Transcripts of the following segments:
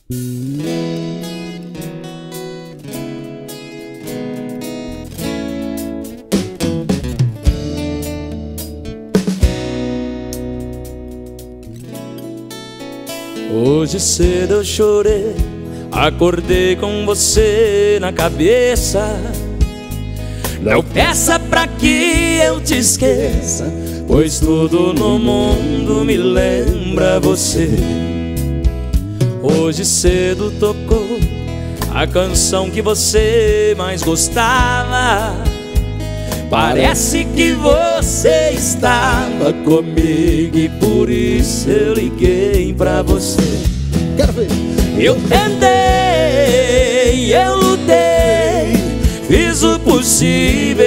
Hoje cedo eu chorei, acordei com você na cabeça. Não peça pra que eu te esqueça, pois tudo no mundo me lembra você. Hoje cedo tocou a canção que você mais gostava. Parece que você estava comigo e por isso eu liguei pra você. Quero ver. Eu tentei, eu lutei, fiz o possível,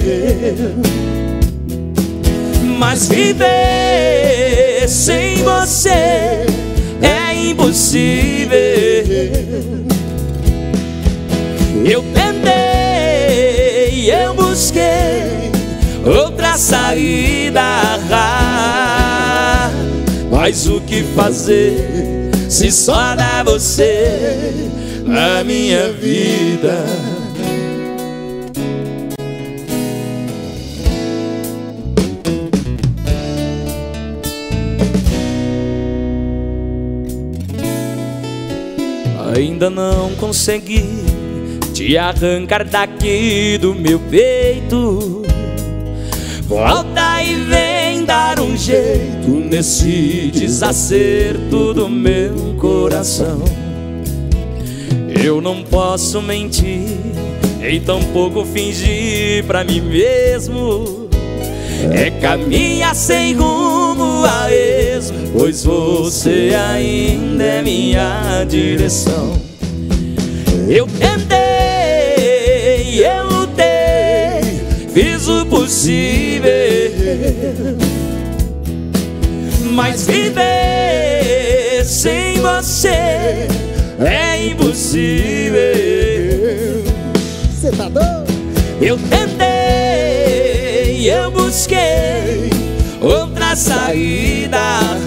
mas viver sem você é impossível. Eu tentei, eu busquei outra saída, mas o que fazer se só dá você na minha vida? Ainda não consegui te arrancar daqui do meu peito. Volta e vem dar um jeito nesse desacerto do meu coração. Eu não posso mentir, nem tampouco fingir pra mim mesmo. É caminhar sem rumo a esmo, pois você ainda é minha direção. Eu tentei, eu lutei, fiz o possível, mas viver sem você é impossível. Cê tá doido? Eu tentei, eu busquei outra saída,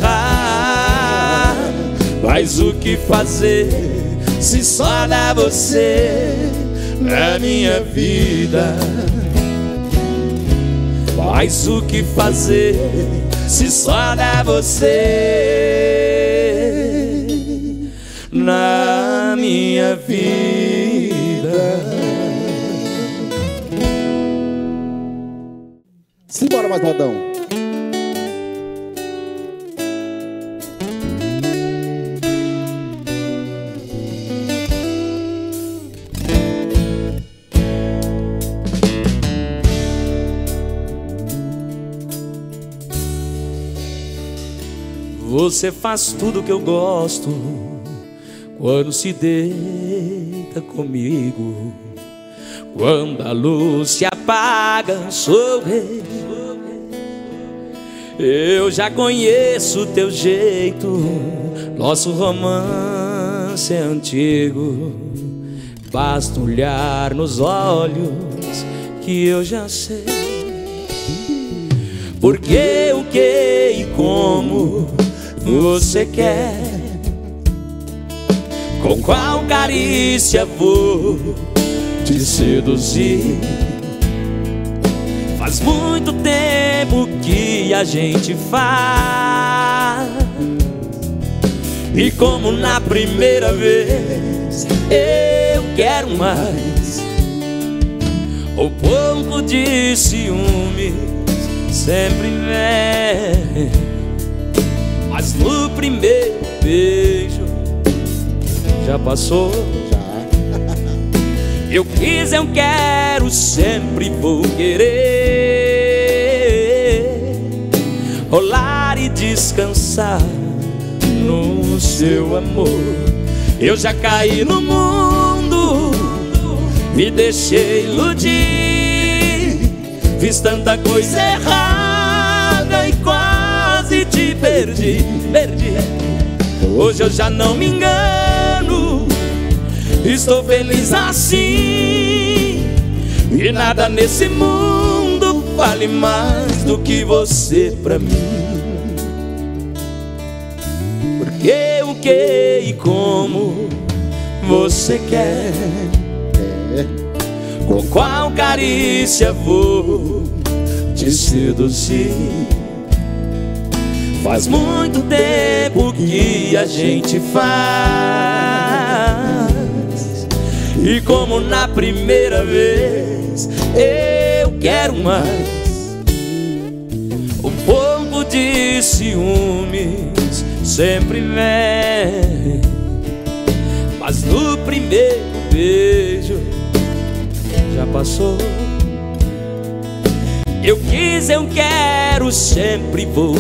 mas o que fazer se só dá você na minha vida? Mas o que fazer se só dá você na minha vida? Simbora, mais modão. Você faz tudo que eu gosto quando se deita comigo. Quando a luz se apaga, sou rei. Eu já conheço teu jeito, nosso romance é antigo. Basta olhar nos olhos que eu já sei porque, o que e como você quer, com qual carícia vou te seduzir. Faz muito tempo que a gente faz, e como na primeira vez eu quero mais. O pouco de ciúmes sempre vem, mas no primeiro beijo já passou. Eu quis, eu quero, sempre vou querer rolar e descansar no seu amor. Eu já caí no mundo, me deixei iludir, fiz tanta coisa errada e quase te perdi. Hoje eu já não me engano, estou feliz assim, e nada nesse mundo vale mais do que você pra mim. Porque, o que e como você quer, com qual carícia vou te seduzir. Faz muito tempo que a gente faz, e como na primeira vez, eu quero mais. Um pouco de ciúmes sempre vem, mas no primeiro beijo já passou. Eu quis, eu quero, sempre vou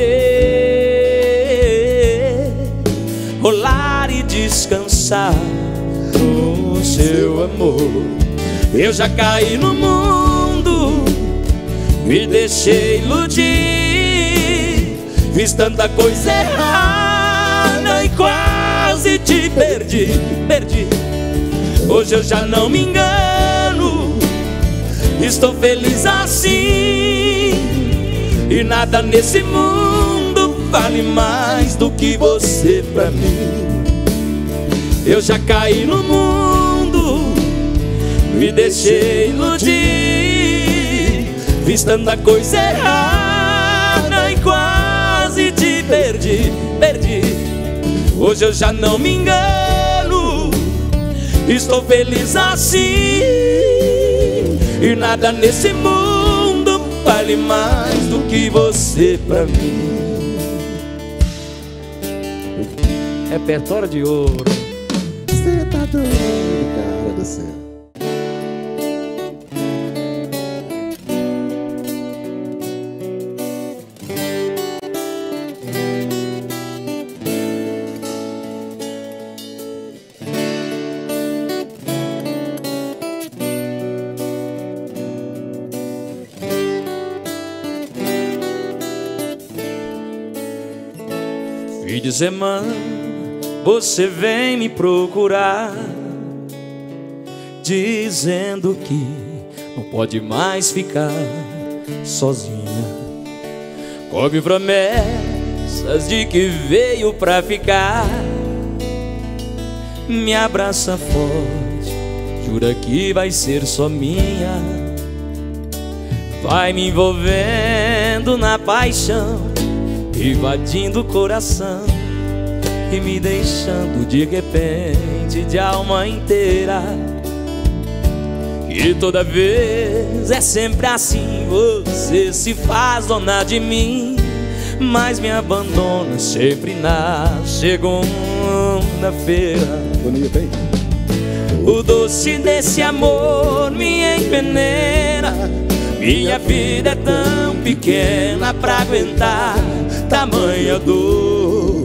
querer rolar e descansar no seu amor. Eu já caí no mundo, me deixei iludir, fiz tanta coisa errada e quase te perdi. Hoje eu já não me engano, estou feliz assim, e nada nesse mundo vale mais do que você pra mim. Eu já caí no mundo, me deixei iludir, fiz tanta coisa errada e quase te perdi. Hoje eu já não me engano, estou feliz assim, e nada nesse mundo vale mais do que você pra mim. Repertório de ouro. Você tá doido, cara do céu. Fim de semana você vem me procurar, dizendo que não pode mais ficar sozinha. Come promessas de que veio pra ficar, me abraça forte, jura que vai ser só minha. Vai me envolvendo na paixão, invadindo o coração e me deixando de repente de alma inteira. E toda vez é sempre assim, você se faz dona de mim, mas me abandona sempre na segunda-feira. Bonito, hein? O doce desse amor me envenena, minha vida é tão pequena pra aguentar tamanha dor.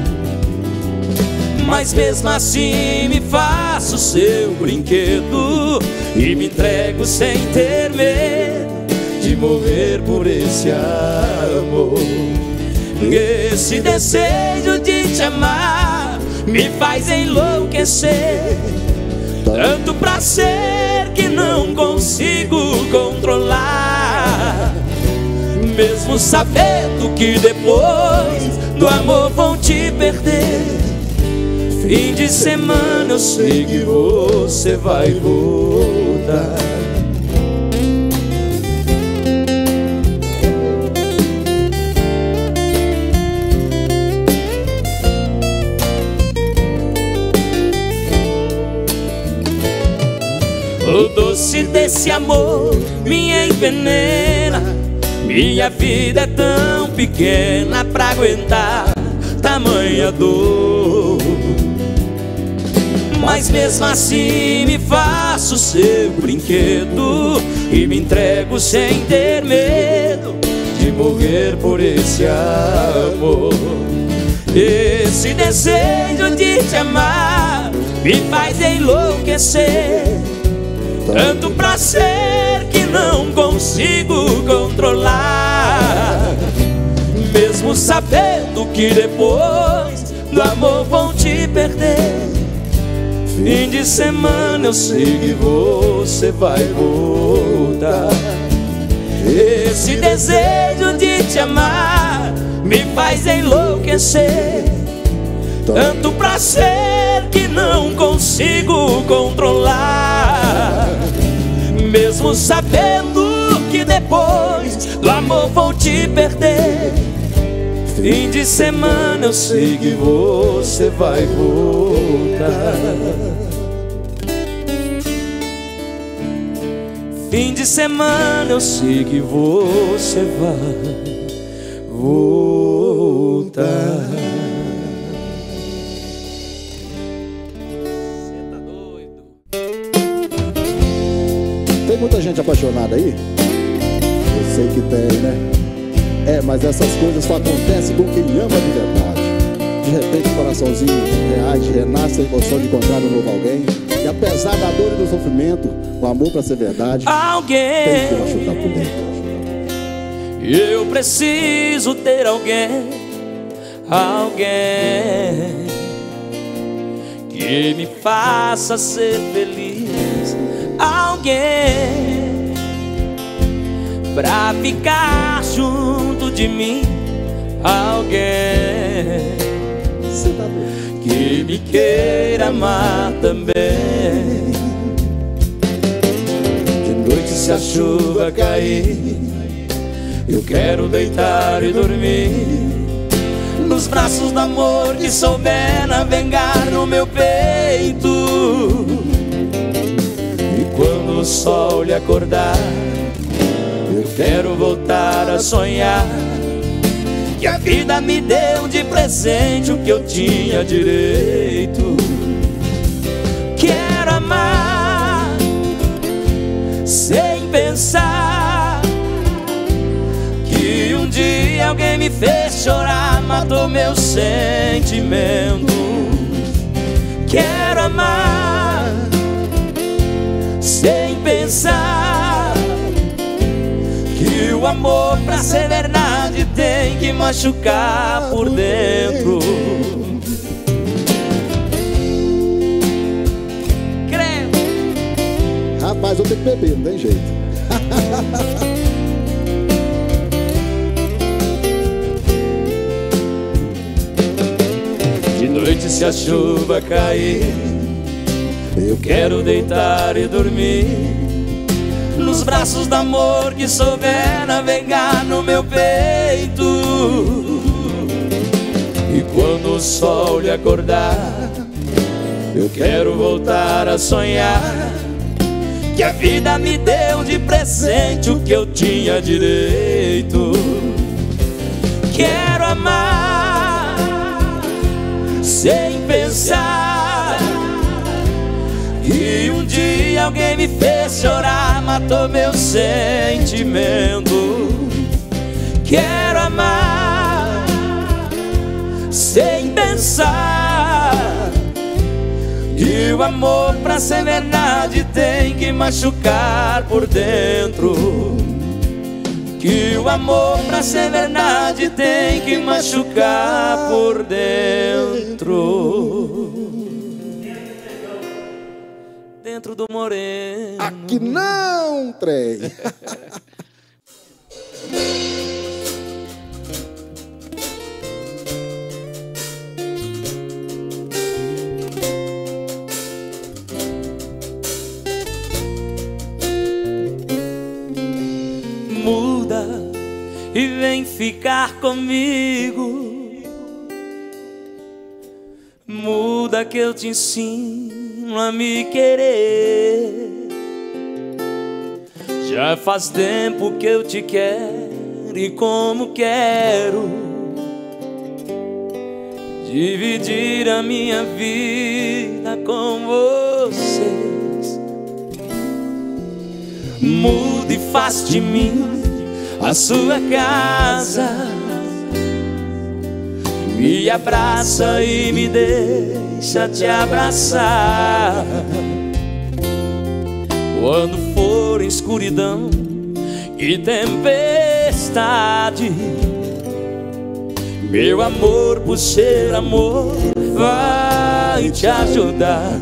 Mas mesmo assim me faço seu brinquedo e me entrego sem ter medo de morrer por esse amor. Esse desejo de te amar me faz enlouquecer, tanto prazer que não consigo controlar, mesmo sabendo que depois do amor vão te perder. Fim de semana eu sei que você vai voltar. O doce desse amor me envenena, minha vida é tão pequena pra aguentar tamanha dor. Mas mesmo assim me faço seu brinquedo e me entrego sem ter medo de morrer por esse amor. Esse desejo de te amar me faz enlouquecer, tanto prazer que não consigo controlar, mesmo sabendo que depois do amor vão te perder. Fim de semana eu sei que você vai voltar. Esse desejo de te amar me faz enlouquecer, tanto prazer que não consigo mesmo sabendo que depois do amor vou te perder. Fim de semana eu sei que você vai voltar. Fim de semana eu sei que você vai voltar. Você tá doido? Tem muita gente apaixonada aí? Eu sei que tem, né? É, mas essas coisas só acontecem com quem ama de verdade. De repente o coraçãozinho reage, renasce a emoção de encontrar um novo alguém. E apesar da dor e do sofrimento, o amor pra ser verdade tem que machucar por dentro. Eu preciso ter alguém, alguém que me faça ser feliz, alguém pra ficar junto de mim, alguém que me queira amar também. De noite se a chuva cair, eu quero deitar e dormir nos braços do amor que souber navegar no meu peito. E quando o sol lhe acordar, eu quero voltar a sonhar que a vida me deu de presente o que eu tinha direito. Quero amar sem pensar que um dia alguém me fez chorar, matou meu sentimento. Quero amar sem pensar que o amor pra ser verdade tem que machucar por dentro. Creio. Rapaz, eu tenho que beber, não tem jeito. De noite se a chuva cair, eu quero deitar e dormir nos braços do amor que souber navegar no meu peito. E quando o sol lhe acordar, eu quero voltar a sonhar que a vida me deu de presente o que eu tinha direito. Quero amar sem pensar que um dia alguém me fez chorar, matou meu sentimento. Quero amar sem pensar que o amor pra ser verdade tem que machucar por dentro. Que o amor pra ser verdade tem que machucar por dentro. Dentro do moreno. Aqui não, trem. Muda e vem ficar comigo. Muda que eu te ensino a me querer. Já faz tempo que eu te quero e como quero dividir a minha vida com vocês. Muda e faz de mim a sua casa. Me abraça e me deixa te abraçar. Quando for escuridão e tempestade, meu amor por ser amor vai te ajudar.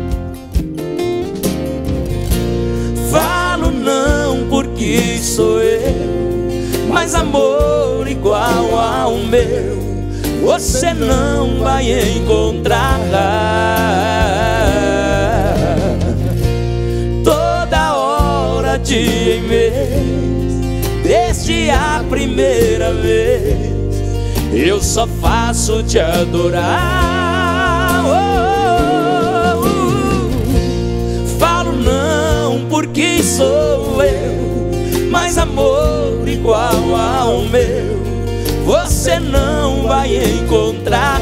Falo não porque sou eu, mas amor igual ao meu você não vai encontrar. Toda hora de dia e mês, desde a primeira vez, eu só faço te adorar. Falo não porque sou eu, mas amor igual ao meu você não vai encontrar.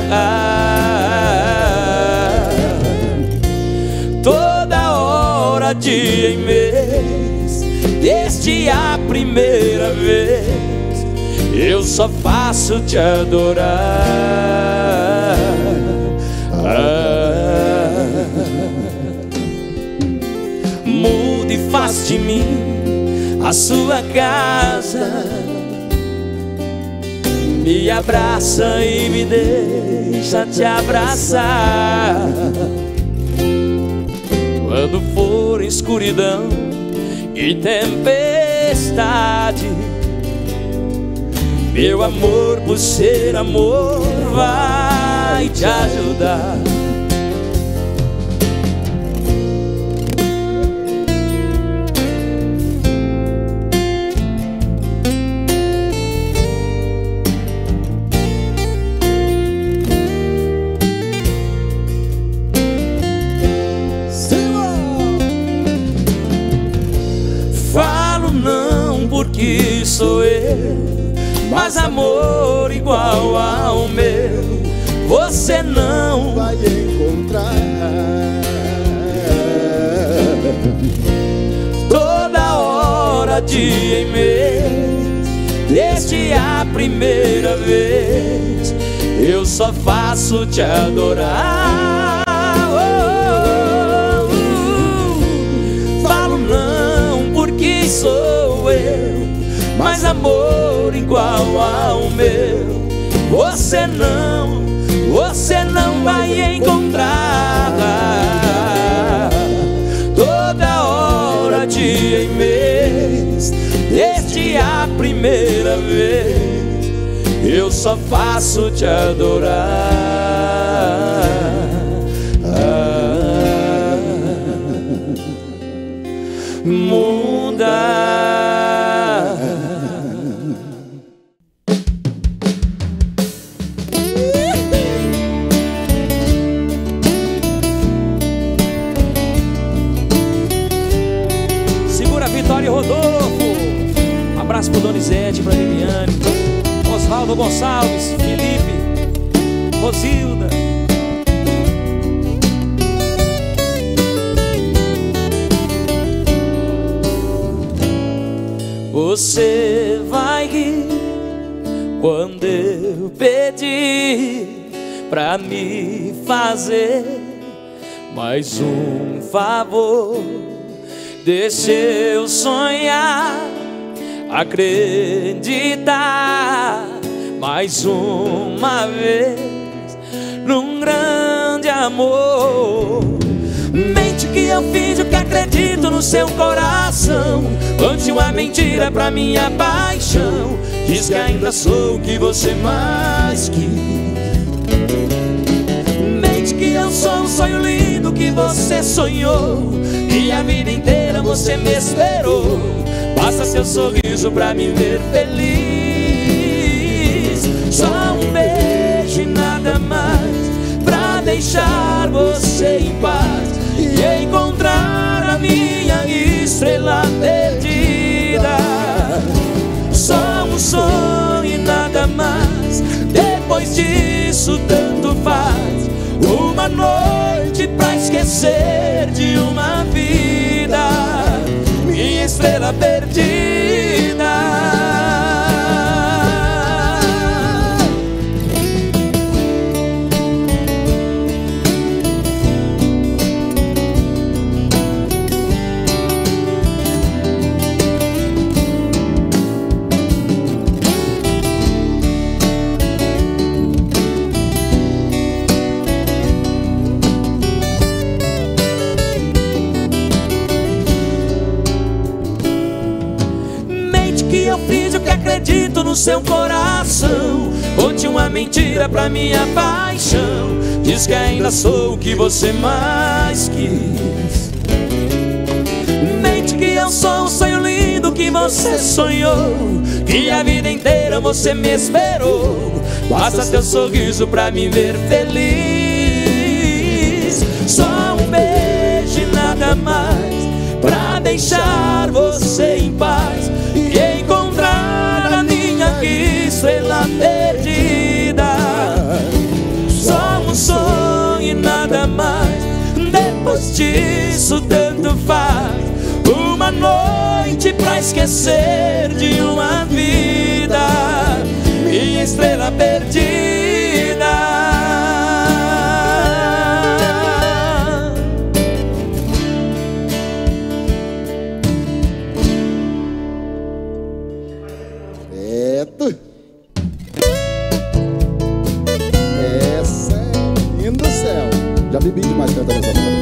Toda hora, dia e mês, desde a primeira vez, eu só faço te adorar. Mude e faz de mim a sua casa, me abraça e me deixa te abraçar. Quando for escuridão e tempestade, meu amor, por ser amor, vai te ajudar. Falo não porque sou eu, mas amor igual ao meu você não vai encontrar. Toda hora, dia e mês, desde a primeira vez, eu só faço te adorar. Falo não porque sou eu, mas amor igual ao meu você não vai encontrar. Toda hora, dia e mês, desde a primeira vez, eu só faço te adorar. Muda. Vitória e Rodolfo, abraço pro Donizete, pra Liliane, Osvaldo Gonçalves, Felipe, Rosilda. Você vai rir quando eu pedir pra me fazer mais um favor. Deixa eu sonhar, acreditar mais uma vez num grande amor. Mente que eu finjo que acredito no seu coração, conte uma mentira pra minha paixão, diz que ainda sou o que você mais quis. Mente que eu sou um sonho lindo que você sonhou, e a vida inteira você me esperou. Basta seu sorriso pra me ver feliz. Só um beijo e nada mais, pra deixar você em paz e encontrar a minha estrela perdida. Só um sonho e nada mais, depois disso tanto faz. Uma noite pra esquecer de uma vida, minha estrela perdida. Que eu fiz o que acredito no seu coração, conte uma mentira pra minha paixão, diz que ainda sou o que você mais quis. Mente que eu sou um sonho lindo você sonhou, que a vida inteira você me esperou. Basta teu sorriso pra me ver feliz. Só um beijo e nada mais, pra deixar você em paz e encontrar a minha estrela perdida. Só um sonho e nada mais, depois disso tanto faz. Uma noite pra esquecer de uma vida, minha estrela perdida. Essa é linda do céu. Já bebi demais cantando essa música.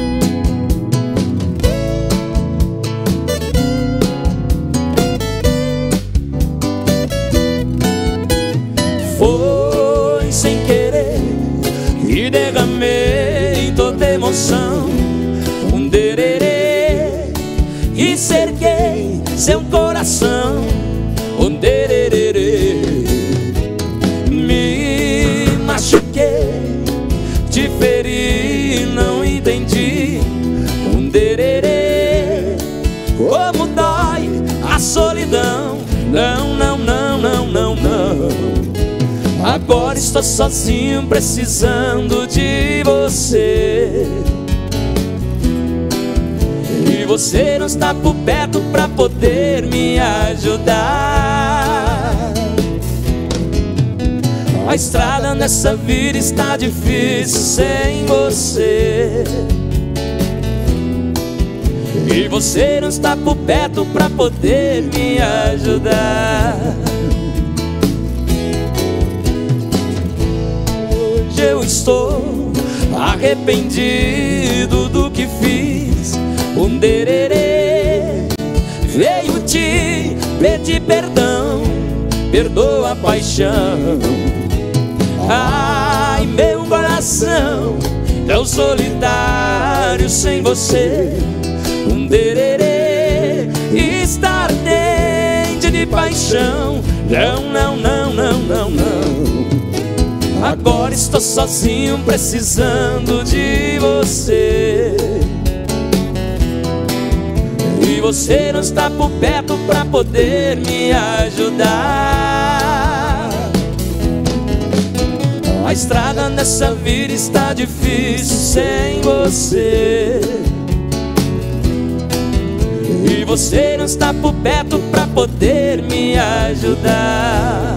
Foi sem querer e derramei toda emoção, um dererê, e cerquei seu coração, um dererê. Me machuquei, te feri, não entendi, um dererê. Como dói a solidão, não, não, não, não, não, não. Agora estou sozinho precisando de você, e você não está por perto pra poder me ajudar. A estrada nessa vida está difícil sem você, e você não está por perto pra poder me ajudar. Eu estou arrependido do que fiz, um dererê. Veio te pedir perdão, perdoa a paixão. Ai, meu coração tão solitário sem você, um dererê. Está ardente de paixão, não, não, não, não, não, não. Agora estou sozinho precisando de você, e você não está por perto pra poder me ajudar. A estrada nessa vida está difícil sem você, e você não está por perto pra poder me ajudar.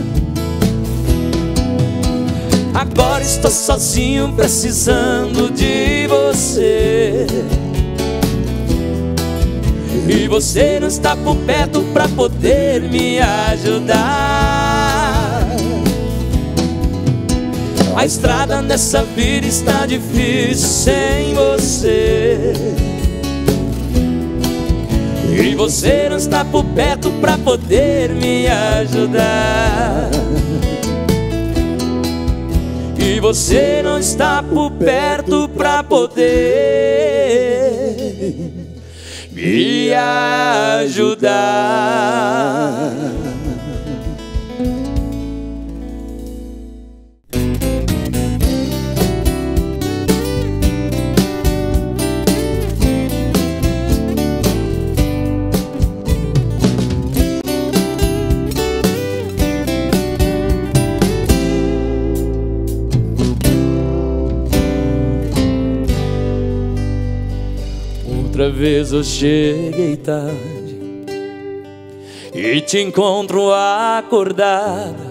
Agora estou sozinho precisando de você, e você não está por perto pra poder me ajudar. A estrada nessa vida está difícil sem você, e você não está por perto pra poder me ajudar. E você não está por perto pra poder me ajudar. Outra vez eu cheguei tarde e te encontro acordada,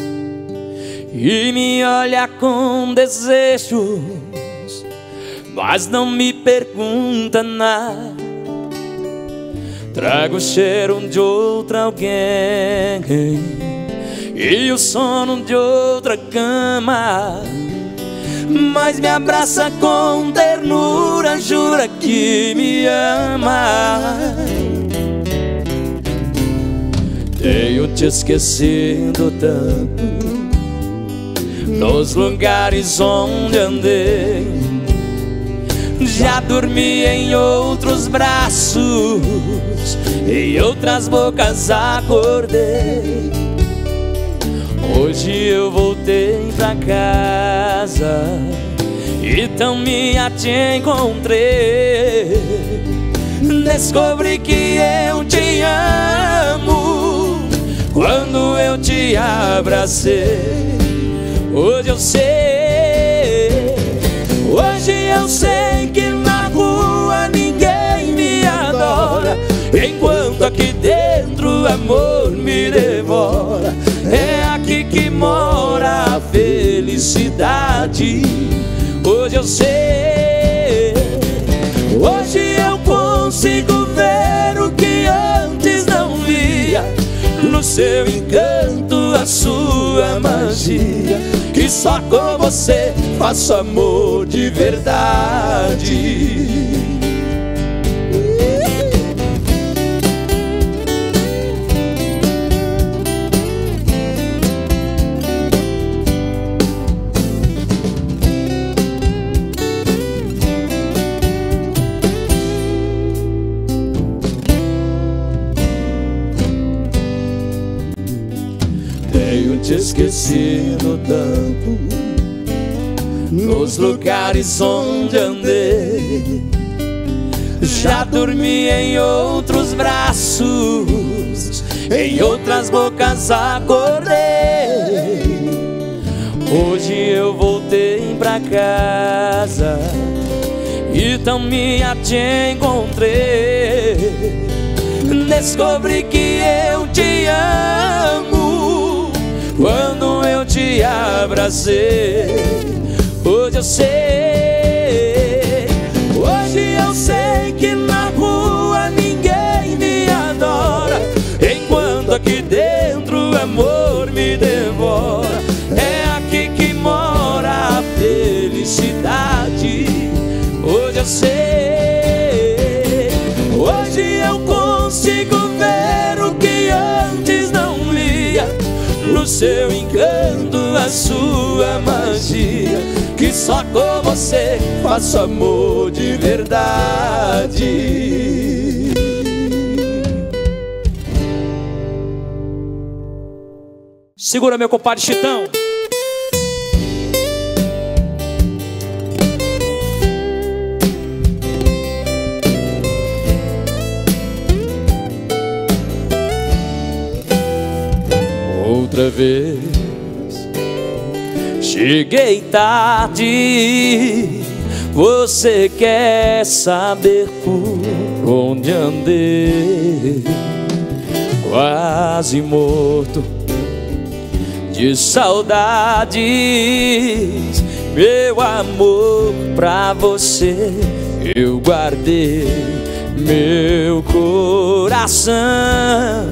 e me olha com desejos, mas não me pergunta nada. Trago o cheiro de outra alguém e o sono de outra cama, mas me abraça com ternura, jura que me ama. Tenho te esquecido tanto nos lugares onde andei, Já dormi em outros braços, em outras bocas acordei. Hoje eu voltei pra casa e tão minha te encontrei. Descobri que eu te amo quando eu te abracei. Hoje eu sei que na rua ninguém me adora, enquanto aqui dentro o amor me devora. É aqui que mora a felicidade. Hoje eu sei, hoje eu consigo ver o que antes não via. No seu encanto, a sua magia, que só com você faço amor de verdade. Tenho te esquecido tanto nos lugares onde andei. Já dormi em outros braços, em outras bocas acordei. Hoje eu voltei pra casa e tão minha te encontrei. Descobri que eu te amo quando eu te abracei. Hoje eu sei que na rua ninguém me adora, enquanto aqui dentro o amor me devora. É aqui que mora a felicidade. Hoje eu sei, hoje eu consigo ver o que antes não via. No seu encanto, a sua magia, que só com você faço amor de verdade. Segura, meu compadre Chitão. Outra vez cheguei tarde, você quer saber por onde andei? Quase morto de saudades, meu amor, pra você eu guardei meu coração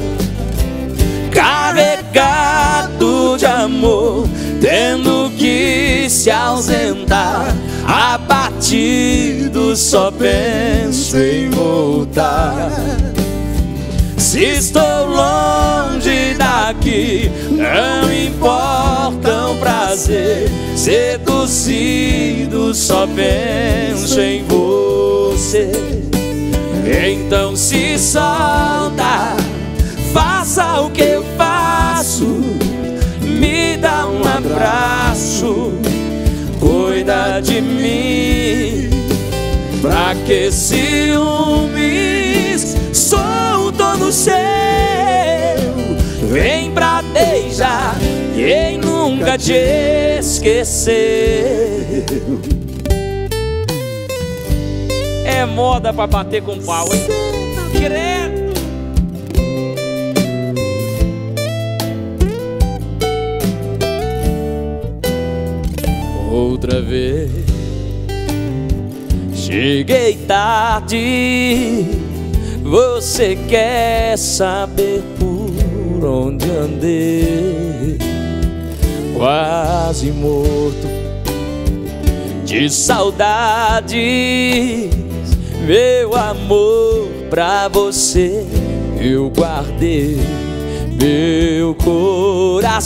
carregado de amor, tendo que se ausentar, abatido, só penso em voltar. Se estou longe daqui, não importa o prazer, seduzido, só penso em você. Então se solta, faça o que eu faço, me dá um abraço, cuida de mim. Pra que ciúmes? Sou todo seu. Vem pra beijar quem nunca te esqueceu. É moda pra bater com pau, hein? Credo. Outra vez cheguei tarde, você quer saber por onde andei? Quase morto de saudades, meu amor, pra você eu guardei meu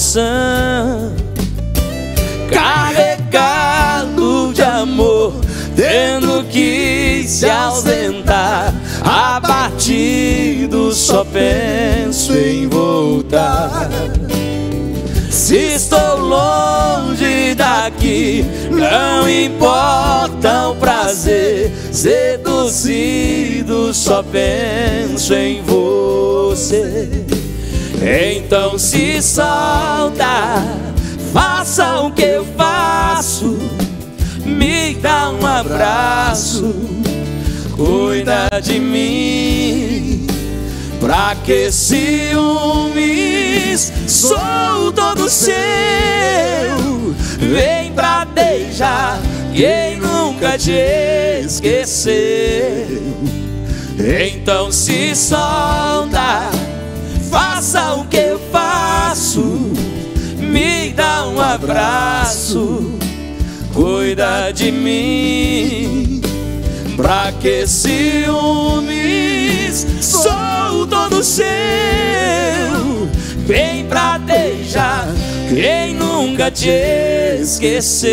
coração carregado de amor, tendo que se ausentar. Abatido, só penso em voltar. Se estou longe daqui, não importa o prazer. Seduzido, só penso em você. Então se solta, faça o que eu faço, me dá um abraço, cuida de mim. Pra que ciúmes? Sou todo seu. Vem pra beijar quem nunca te esqueceu. Então se solta, faça o que eu faço, me dá um abraço, cuida de mim. Pra que ciúmes? Sou todo seu. Vem pra beijar quem nunca te esqueceu.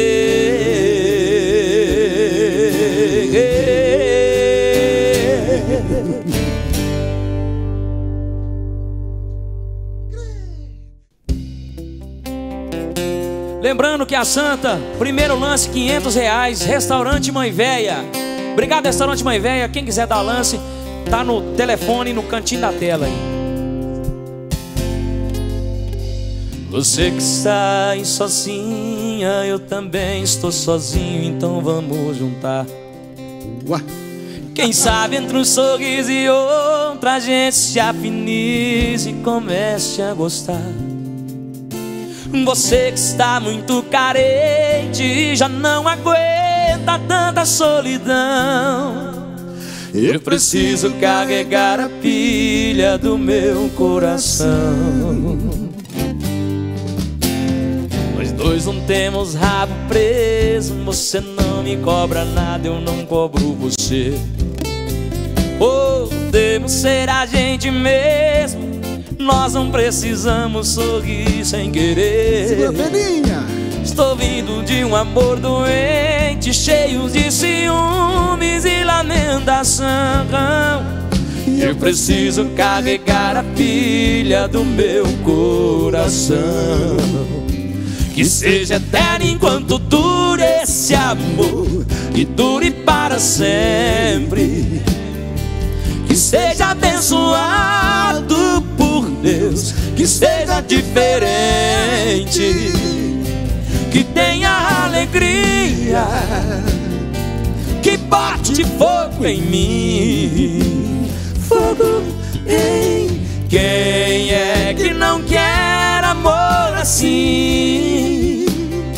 Lembrando que a Santa, primeiro lance R$500, restaurante Mãe Véia. Obrigado, restaurante Mãe Véia. Quem quiser dar lance, tá no telefone, no cantinho da tela aí. Você que está aí sozinha, eu também estou sozinho, então vamos juntar. Quem sabe entre um sorriso e outro a gente se afinize e comece a gostar. Você que está muito carente, já não aguenta tanta solidão. Eu preciso carregar a pilha do meu coração. Nós dois não temos rabo preso, você não me cobra nada, eu não cobro você. Podemos ser a gente mesmo, nós não precisamos sorrir sem querer. Segura, Peninha. Estou vindo de um amor doente, cheio de ciúmes e lamentação. Eu preciso carregar a pilha do meu coração. Que seja eterno enquanto dure esse amor, e dure para sempre. Que seja abençoado por Deus, que seja diferente, que tenha alegria, que bote fogo em mim. Fogo em quem é que não quer amor assim?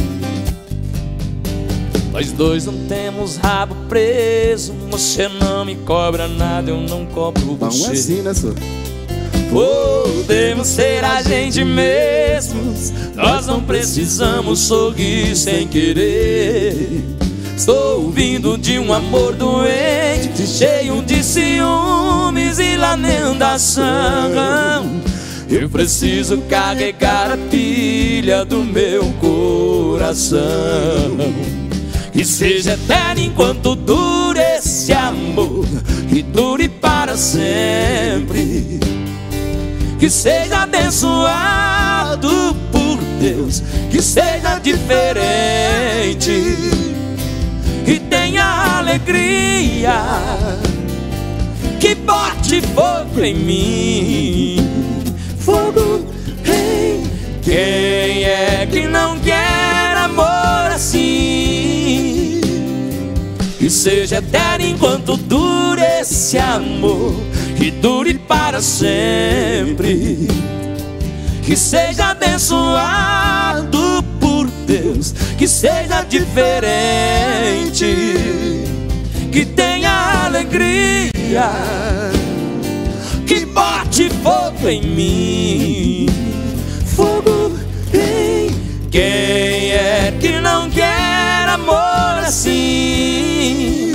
Nós dois não temos rabo preso, você não me cobra nada, eu não cobro você. Não é assim, né, senhor? Podemos ser a gente mesmos, nós não precisamos sorrir sem querer. Estou vindo de um amor doente, cheio de ciúmes e lamentação. Eu preciso carregar a pilha do meu coração. Que seja eterno enquanto dure esse amor, e dure para sempre. Que seja abençoado por Deus, que seja diferente, que tenha alegria, que bote fogo em mim. Fogo em quem é que não quer amor assim? Que seja eterno enquanto dure esse amor, que dure para sempre. Que seja abençoado por Deus, que seja diferente, que tenha alegria, que bote fogo em mim. Fogo em quem é que não quer amor assim?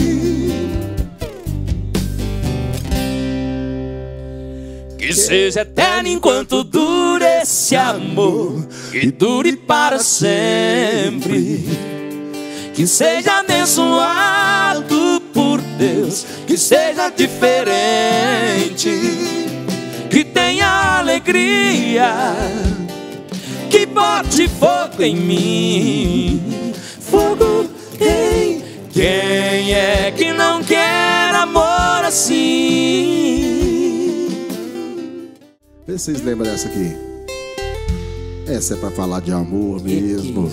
Que seja eterno enquanto dure esse amor, que dure para sempre. Que que seja abençoado por Deus, que seja diferente, que tenha alegria, que bote fogo em mim. Fogo em quem é que não quer amor assim? Vê se vocês lembram dessa aqui. Essa é pra falar de amor mesmo.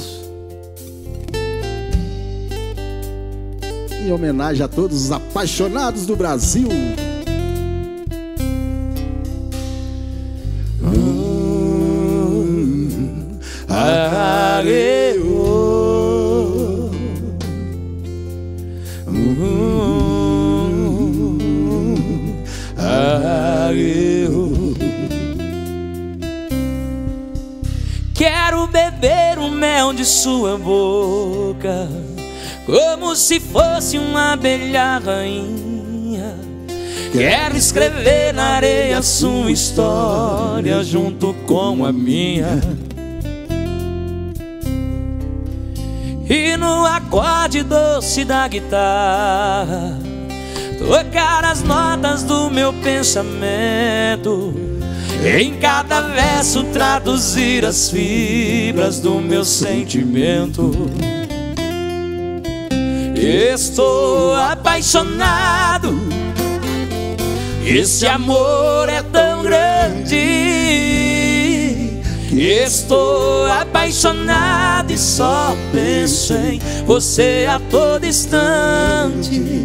Em homenagem a todos os apaixonados do Brasil. Quero beber o mel de sua boca, como se fosse uma abelha rainha. Quero escrever na areia sua história junto com a minha, e no acorde doce da guitarra tocar as notas do meu pensamento, em cada verso traduzir as fibras do meu sentimento. Estou apaixonado, esse amor é tão grande. Estou apaixonado e só penso em você a todo instante.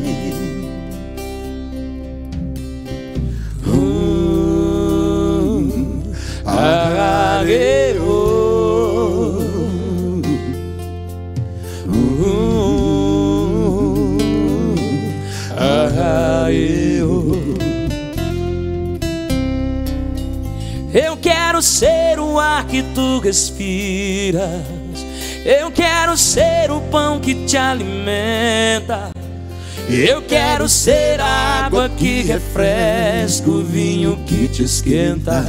Eu quero ser o ar que tu respiras, eu quero ser o pão que te alimenta, eu quero ser a água que refresca, o vinho que te esquenta.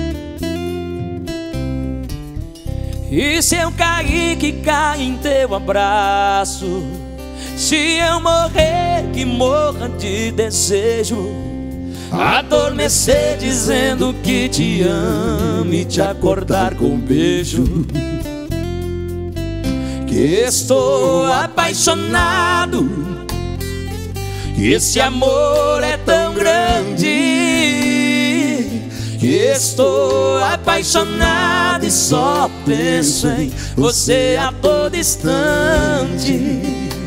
E se eu cair, que caia em teu abraço, se eu morrer, que morra de desejo, adormecer dizendo que te amo e te acordar com um beijo. Que estou apaixonado, que esse amor é tão grande. Que estou apaixonado e só penso em você a todo instante.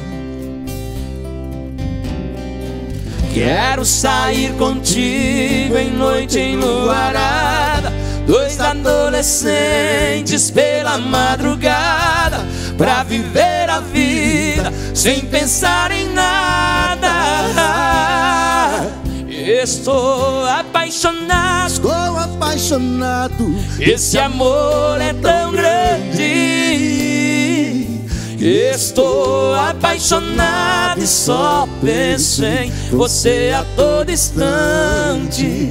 Quero sair contigo em noite enluarada, dois adolescentes pela madrugada, pra viver a vida sem pensar em nada. Estou apaixonado, esse amor é tão grande. Estou apaixonado e só penso em você a todo instante.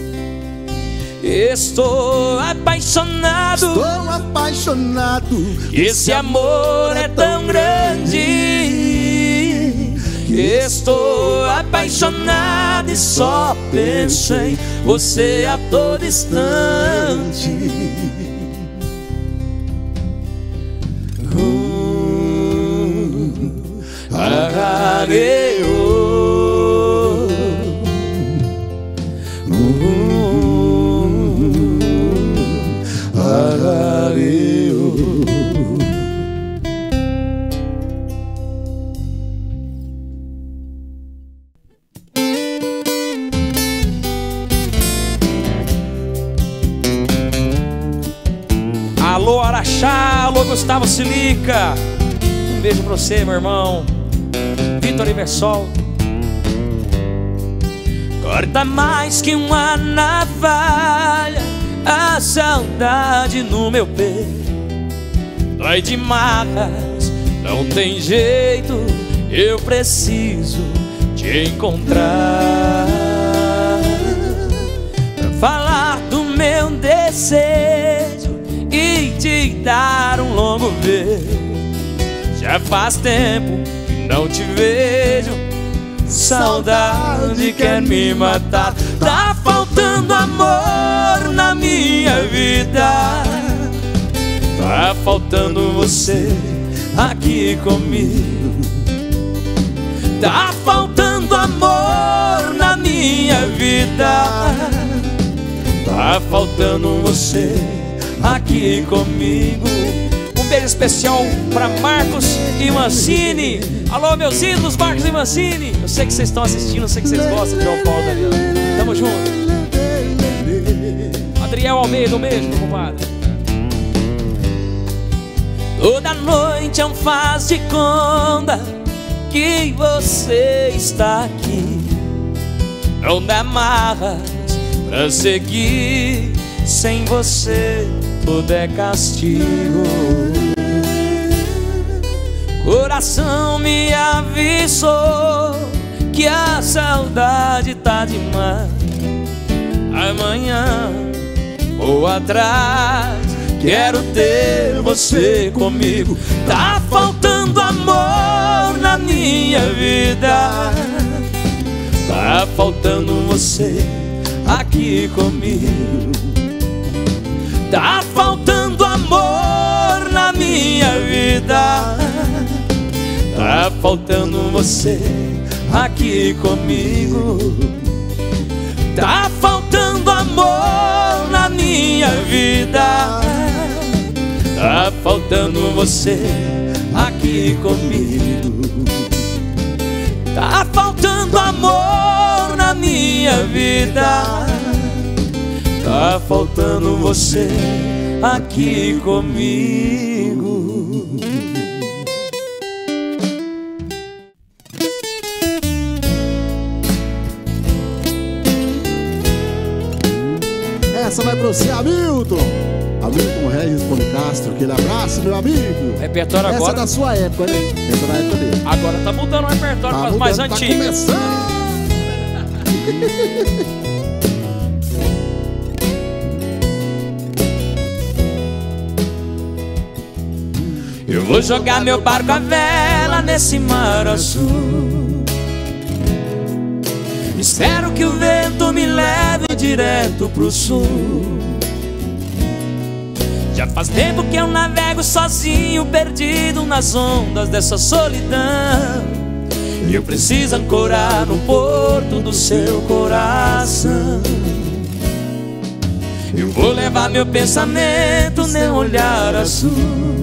Estou apaixonado, esse amor é tão grande. Estou apaixonado e só penso em você a todo instante. Alô Araxá, alô Gustavo Silica, um beijo pra você, meu irmão. Vitor Iversol. Corta mais que uma navalha a saudade no meu peito. Dói de marras, não tem jeito, eu preciso te encontrar pra falar do meu desejo e te dar um longo beijo. Já faz tempo que não te vejo, saudade quer me matar. Tá faltando amor na minha vida, tá faltando você aqui comigo. Tá faltando amor na minha vida, tá faltando você aqui comigo. Um beijo especial para Marcos e Mancini. Alô, meus ídolos, Marcos e Mancini. Eu sei que vocês estão assistindo, eu sei que vocês gostam de João Paulo, Daniel. Tamo junto. Adriel Almeida, um beijo, meu compadre. Toda noite é um faz de conta que você está aqui. Não dá marras pra seguir, sem você tudo é castigo. Coração me avisou que a saudade tá demais. Amanhã vou atrás, quero ter você comigo. Tá faltando amor na minha vida, tá faltando você aqui comigo. Tá faltando amor na minha vida, tá faltando você aqui comigo. Tá faltando amor na minha vida, tá faltando você aqui comigo. Tá faltando amor na minha vida, tá faltando você aqui comigo. Essa vai pra você, Hamilton Regis Policastro. Aquele abraço, meu amigo. Repertório agora. Essa é da sua época, né? Essa é da época dele. Agora tá mudando o repertório para as mais antigas. Tá começando. Eu vou jogar meu barco à vela nesse mar azul. Espero que o vento me leve direto pro sul. Já faz tempo que eu navego sozinho, perdido nas ondas dessa solidão. E eu preciso ancorar no porto do seu coração. Eu vou levar meu pensamento num olhar azul.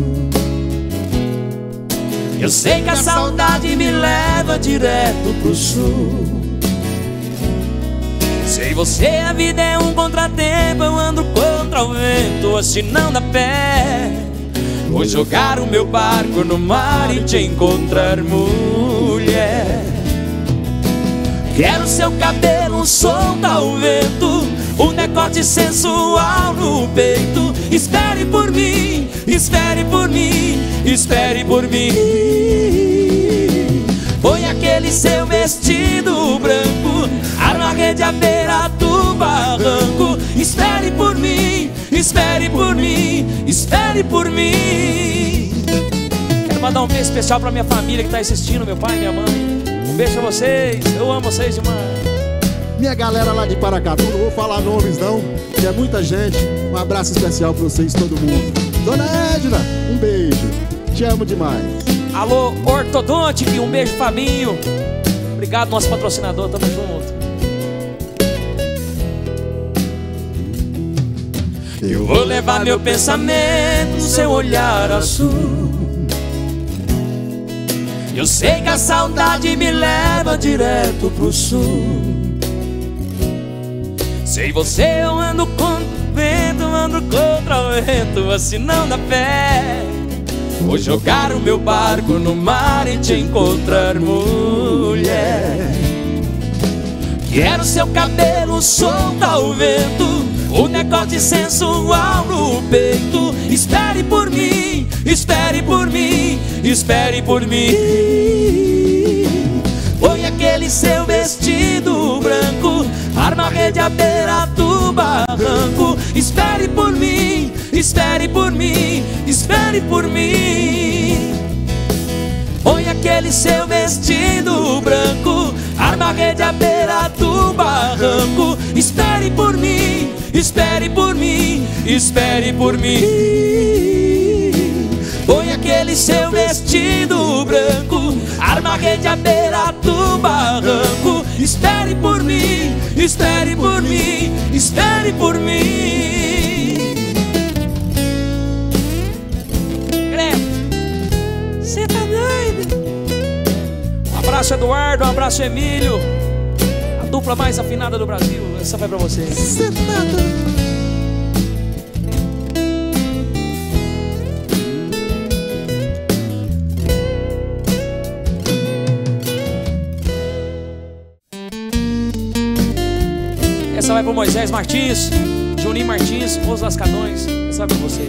Eu sei que a saudade me leva direto pro sul. Sem você a vida é um contratempo, eu ando contra o vento, assim não dá pé. Vou jogar o meu barco no mar e te encontrar, mulher. Quero seu cabelo solto ao vento, um decote sensual no peito. Espere por mim, espere por mim, espere por mim. Põe aquele seu vestido branco, arma a rede à beira do barranco. Espere por mim, espere por mim, espere por mim. Quero mandar um beijo especial pra minha família que tá assistindo, meu pai e minha mãe. Um beijo pra vocês, eu amo vocês demais. Minha galera lá de Paracatu, não vou falar nomes não, que é muita gente. Um abraço especial pra vocês, todo mundo. Dona Edna, um beijo, te amo demais. Alô, Ortodontic, um beijo, Fabinho. Obrigado, nosso patrocinador, tamo junto. Eu vou levar meu pensamento no seu olhar azul. Eu sei que a saudade me leva direto pro sul. Sem você eu ando contra o vento, ando contra o vento, assim não dá pé. Vou jogar o meu barco no mar e te encontrar, mulher. Quero seu cabelo solto ao vento, um decote sensual no peito. Espere por mim, espere por mim, espere por mim. Põe aquele seu vestido branco, arma a rede à beira do barranco. Espere por mim, espere por mim, espere por mim. aquele seu vestido branco, arma a rede à beira do barranco. Espere por mim, espere por mim, espere por mim. Põe aquele seu vestido branco, arma a rede à beira do barranco. Espere por mim, espere por mim, espere por mim. Credo, cê tá doido? Um abraço Eduardo, um abraço Emílio, a dupla mais afinada do Brasil. Essa vai pra vocês. Cê tá doido? Essa vai pro Moisés Martins, Juninho Martins, os Lascadões. Essa vai pra você.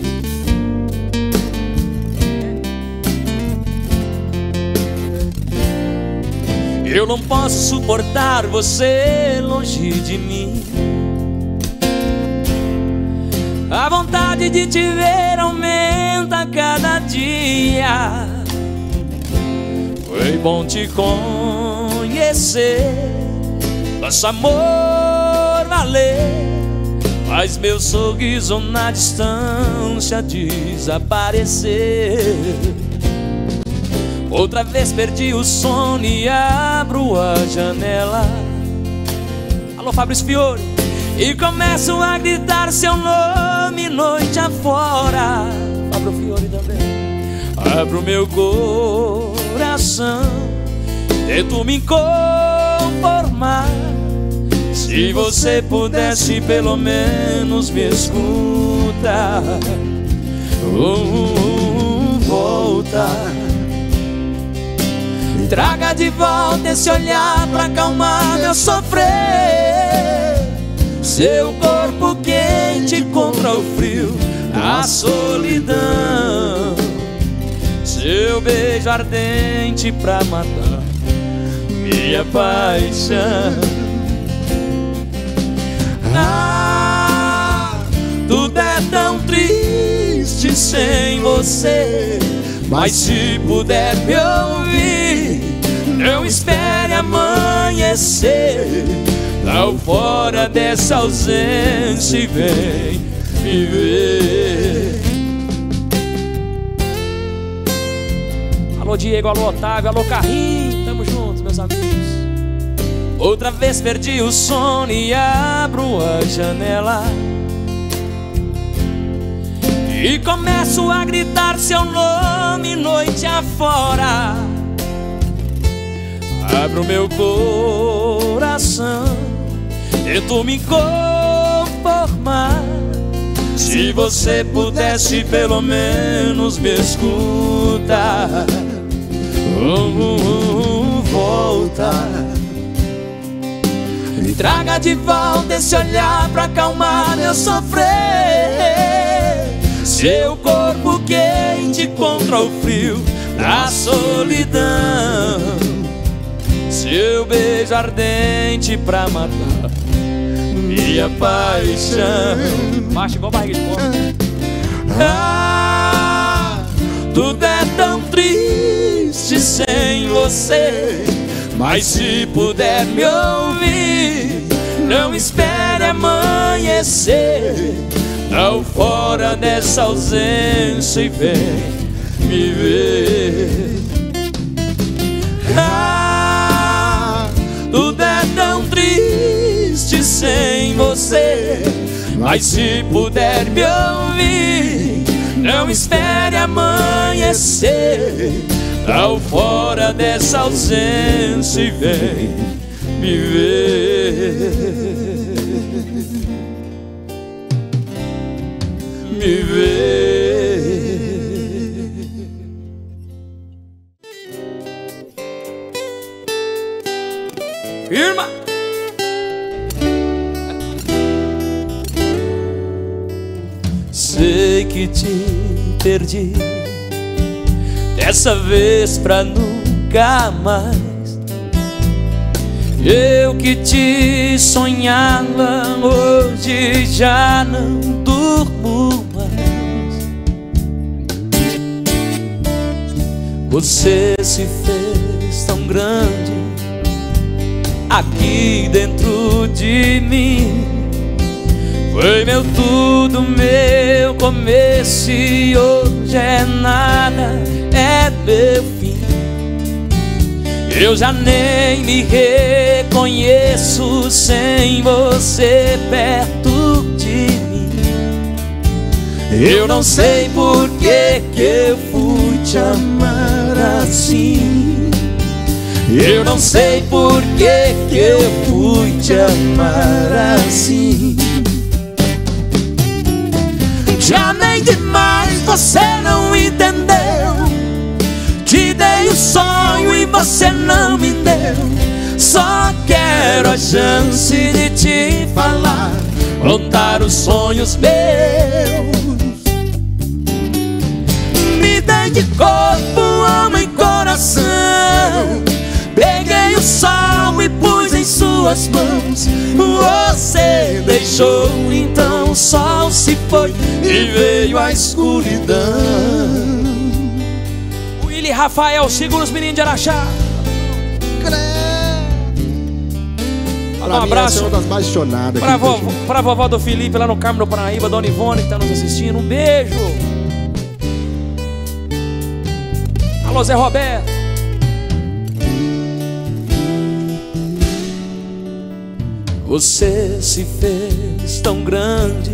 Eu não posso suportar você longe de mim. A vontade de te ver aumenta a cada dia. Foi bom te conhecer, nosso amor valer. Faz meu sorriso na distância desaparecer. Outra vez perdi o sono e abro a janela. Alô, Fabrício Fiore. E começo a gritar seu nome noite afora. Fabrício Fiore também. Abro meu coração, tento me conformar. Se você pudesse pelo menos me escutar. Volta, traga de volta esse olhar pra acalmar meu sofrer. Seu corpo quente contra o frio da solidão. Seu beijo ardente pra matar minha paixão. Ah, tudo é tão triste sem você. Mas se puder me ouvir, não espere amanhecer. Lá fora dessa ausência e vem me ver. Alô Diego, alô Otávio, alô Carrinho, tamo juntos meus amigos. Outra vez perdi o sono e abro a janela. E começo a gritar seu nome noite afora. Abro meu coração, tento me conformar. Se você pudesse pelo menos me escutar. Volta, e traga de volta esse olhar pra acalmar meu sofrer. Seu corpo quente contra o frio da solidão. Seu beijo ardente pra matar minha paixão. Baixa igual barriga de porco. Ah, tudo é tão triste sem você. Mas se puder me ouvir, não espere amanhecer. Lá fora dessa ausência e vem me ver. Ah, tudo é tão triste sem você. Mas se puder me ouvir, não espere amanhecer. Lá fora dessa ausência e vem me ver. Me ver. Firma. Sei que te perdi dessa vez pra nunca mais. Eu que te sonhava, hoje já não durmo mais. Você se fez tão grande aqui dentro de mim. Foi meu tudo, meu começo, e hoje é nada, é meu fim. Eu já nem me reconheço sem você perto de mim. Eu não sei por que eu fui te amar assim. Eu não sei por que eu fui te amar assim. Te amei demais, você não entendeu. Te dei um sonho e você não me deu. Só quero a chance de te falar, contar os sonhos meus. Me dei de corpo, alma e coração. Peguei o sol e pus em suas mãos. Você deixou, então o sol se foi e veio a escuridão. Willy Rafael, segura os meninos de Araxá. Um abraço. É uma das mais chonadas Pra vovó do Felipe lá no Carmo do Paraíba, Dona Ivone, que tá nos assistindo. Um beijo. Alô, Zé Roberto. Você se fez tão grande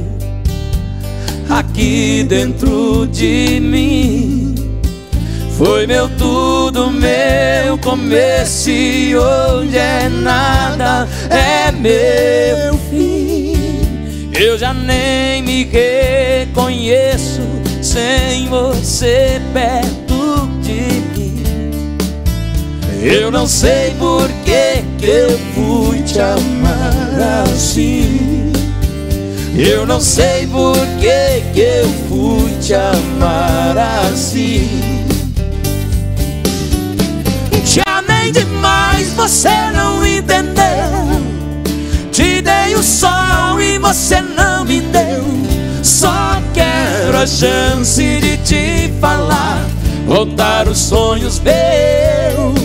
aqui dentro de mim. Foi meu tudo, meu começo, e hoje é nada, é meu fim. Eu já nem me reconheço sem você perto de mim. Eu não sei por que eu fui te amar assim. Eu não sei por que eu fui te amar assim. Te amei demais, você não entendeu. Te dei o sol e você não me deu. Só quero a chance de te falar, contar os sonhos meus.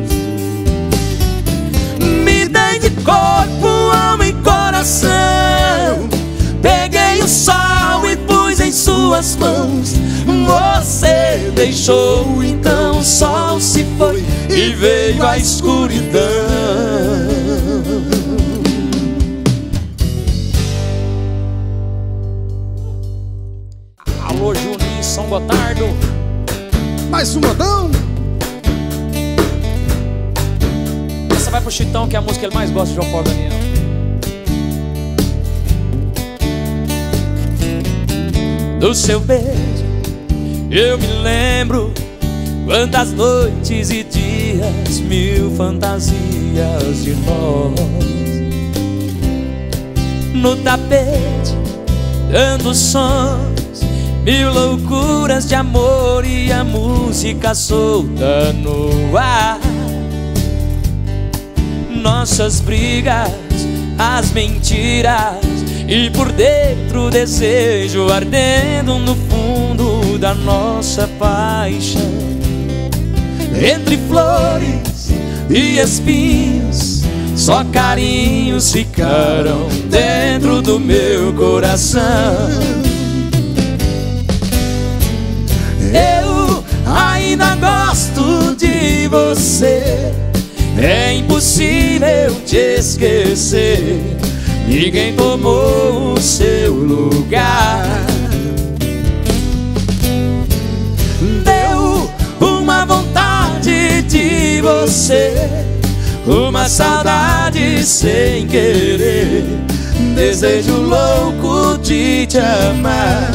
Me dei de corpo, alma e coração. Peguei o sol e pus em suas mãos. Você deixou, então o sol se foi e veio a escuridão. Alô, Juninho, São Gotardo. Mais um modão. Essa vai pro Chitão, que é a música que ele mais gosta de João Paulo Daniel. Do seu beijo eu me lembro, quantas noites e dias, mil fantasias de nós. No tapete, tantos sons, mil loucuras de amor, e a música solta no ar. Nossas brigas, as mentiras, e por dentro o desejo ardendo no fundo da nossa paixão. Entre flores e espinhos, só carinhos ficaram dentro do meu coração. Eu ainda gosto de você, é impossível te esquecer. Ninguém tomou o seu lugar. Deu uma vontade de você, uma saudade sem querer, desejo louco de te amar.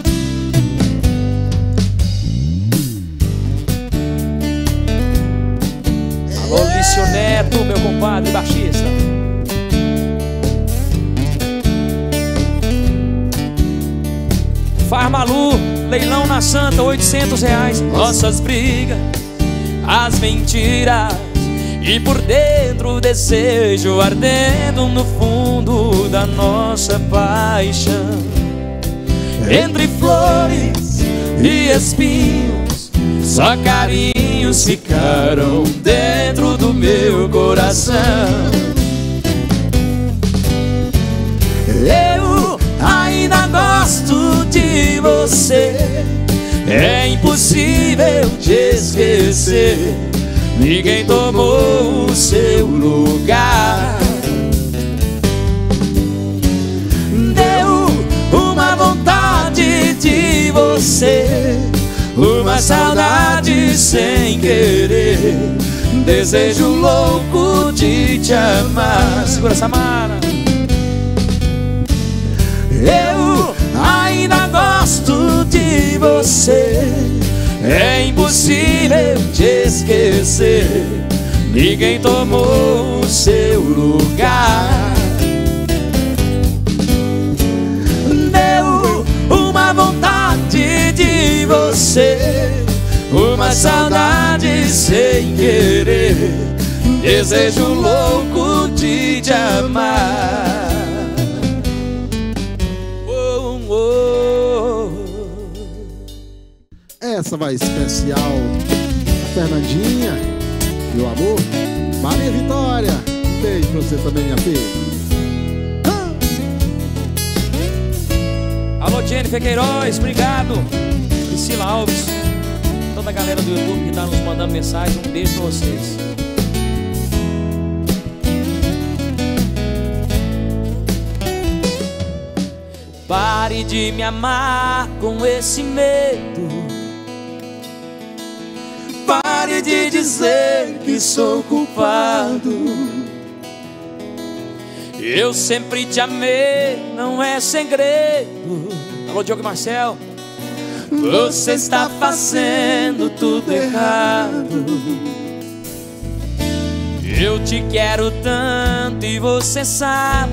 Alô, Lício Neto, meu compadre baixista. Farmalu, leilão na Santa, R$800. Nossas brigas, as mentiras, e por dentro o desejo ardendo no fundo da nossa paixão. Entre flores e espinhos, só carinho sonhos ficaram dentro do meu coração. Eu ainda gosto de você, é impossível te esquecer. Ninguém tomou o seu lugar. Deu uma vontade de você, uma saudade sem querer, desejo louco de te amar. Segura essa mara. Eu ainda gosto de você, é impossível te esquecer. Ninguém tomou o seu lugar. Deu uma vontade de você, uma saudade sem querer, desejo louco de te amar. Oh, oh. Essa vai especial Fernandinha, meu amor. Maria Vitória, um beijo pra você também, minha filha. Alô, Jennifer Queiroz, obrigado. Priscila Alves, toda a galera do YouTube que tá nos mandando mensagem, um beijo pra vocês. Pare de me amar com esse medo. Pare de dizer que sou culpado. Eu sempre te amei, não é segredo. Alô, Diogo e Marcel. Você está fazendo tudo errado. Eu te quero tanto e você sabe.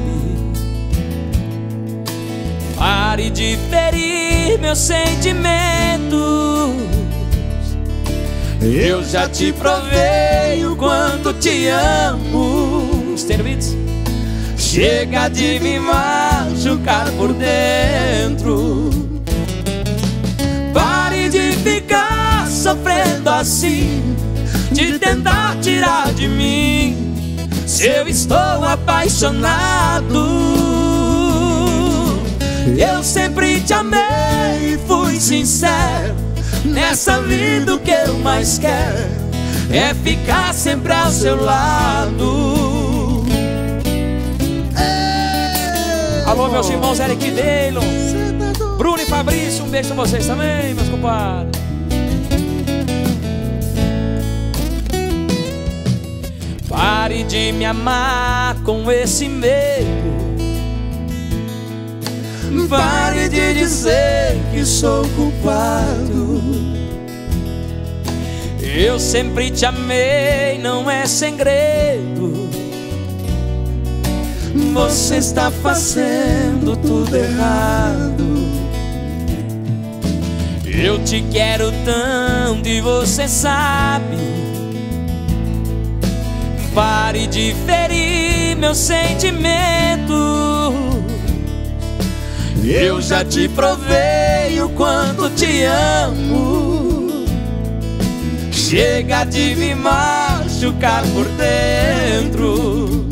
Pare de ferir meus sentimentos. Eu já te provei o quanto te amo. Stereo Beats. Chega de me machucar por dentro. Pare de ficar sofrendo assim, de tentar tirar de mim. Se eu estou apaixonado, eu sempre te amei e fui sincero. Nessa vida o que eu mais quero é ficar sempre ao seu lado. Alô, meus irmãos Eric e Deilon, Bruno e Fabrício, um beijo pra vocês também, meus compadres. Pare de me amar com esse medo. Pare de dizer que sou culpado. Eu sempre te amei, não é segredo. Você está fazendo tudo errado. Eu te quero tanto e você sabe. Pare de ferir meus sentimentos. Eu já te provei o quanto te amo. Chega de me machucar por dentro.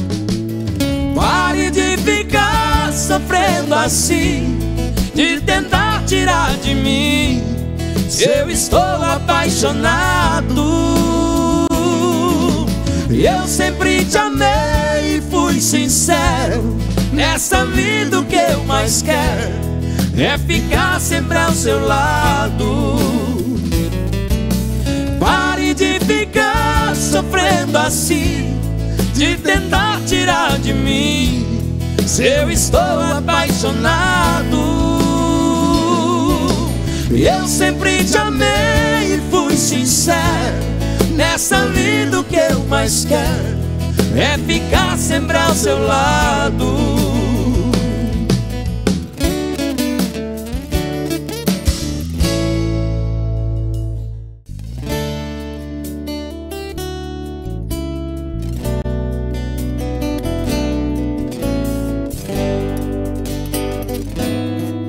Pare de ficar sofrendo assim, de tentar tirar de mim. Se eu estou apaixonado, eu sempre te amei e fui sincero. Nessa vida o que eu mais quero é ficar sempre ao seu lado. Pare de ficar sofrendo assim, de tentar tirar de mim. Se eu estou apaixonado, eu sempre te amei e fui sincero. Nessa vida o que eu mais quero é ficar sempre ao seu lado.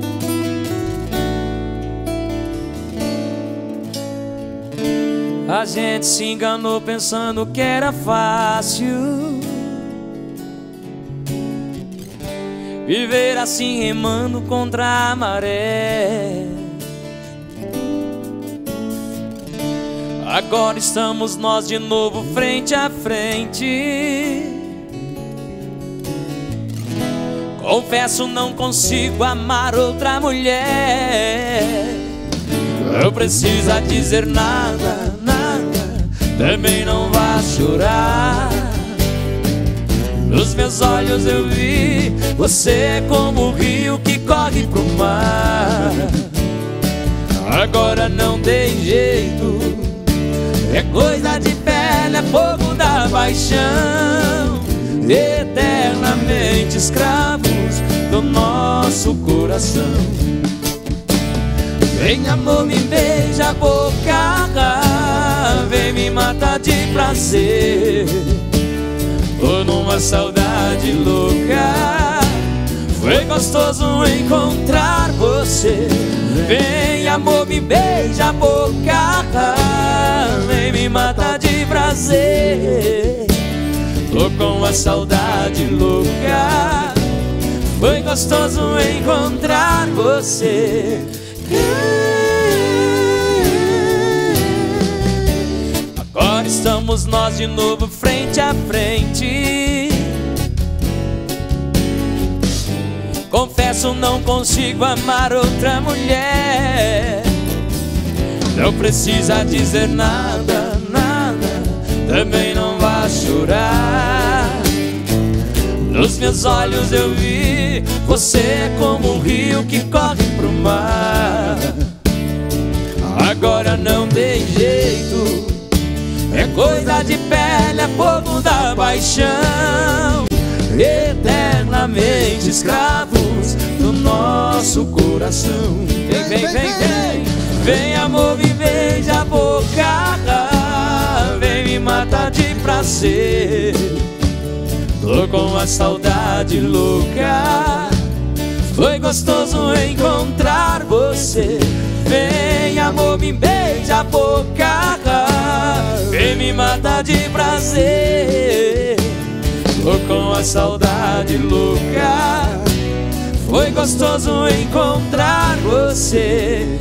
Às gente se enganou pensando que era fácil viver assim remando contra a maré. Agora estamos nós de novo frente a frente. Confesso, não consigo amar outra mulher. Não precisa dizer nada, nada, também não vá chorar. Nos meus olhos eu vi você como o rio que corre pro mar. Agora não tem jeito, é coisa de pele, é fogo da paixão. Eternamente escravos do nosso coração. Vem amor, me beija a boca, vem me matar de prazer. Tô numa saudade louca, foi gostoso encontrar você. Vem amor, me beija a boca, vem me matar de prazer. Tô com a saudade louca, foi gostoso encontrar você. Agora estamos nós de novo frente a frente. Confesso, não consigo amar outra mulher. Não precisa dizer nada, nada, também não vá chorar. Nos meus olhos eu vi você como um rio que corre pro mar. Agora não tem jeito, é coisa de pele, é fogo da paixão. Eternamente escravos do nosso coração. Vem, vem, vem, vem, vem amor, me beija a boca, vem me matar de prazer. Tô com a saudade louca, foi gostoso encontrar você. Vem amor, me beija a boca, vem me matar de prazer. Tô com a saudade louca, foi gostoso encontrar você.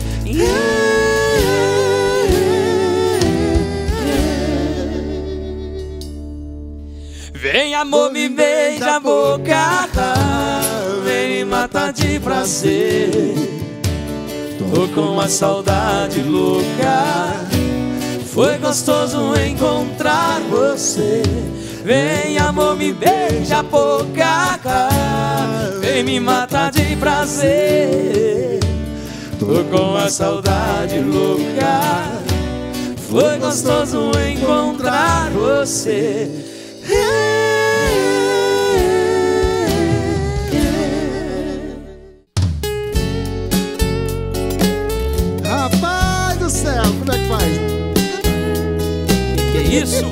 Vem amor, me beija a boca, vem me matar de prazer. Tô com a saudade louca, foi gostoso encontrar você. Vem amor, me beija a boca, vem me matar de prazer. Tô com a saudade louca, foi gostoso encontrar você. Rapaz do céu, como é que faz? Que é isso?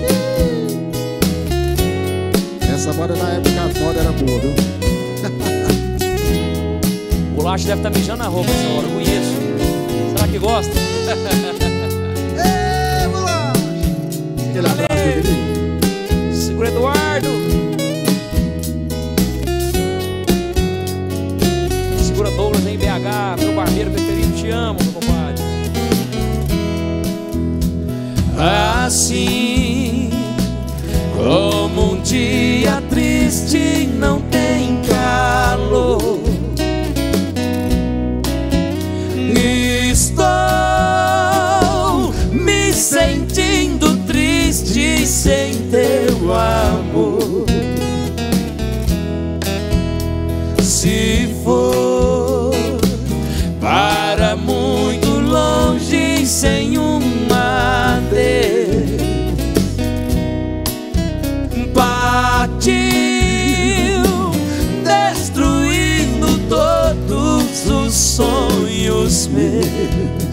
Essa moda na época a moda era boa, viu? O Bolacha deve estar mijando na roupa essa hora, eu conheço. Será que gosta? Ê, Bolacha! Aquele abraço pro Felipe. Segura, Eduardo. Segura, Douglas em BH, meu barbeiro preferido, te amo, meu compadre. Assim como um dia triste não tem calor, estou me sentindo triste sem teu amor. Se for para muito longe sem uma adeus, partiu, destruindo todos os sonhos meus.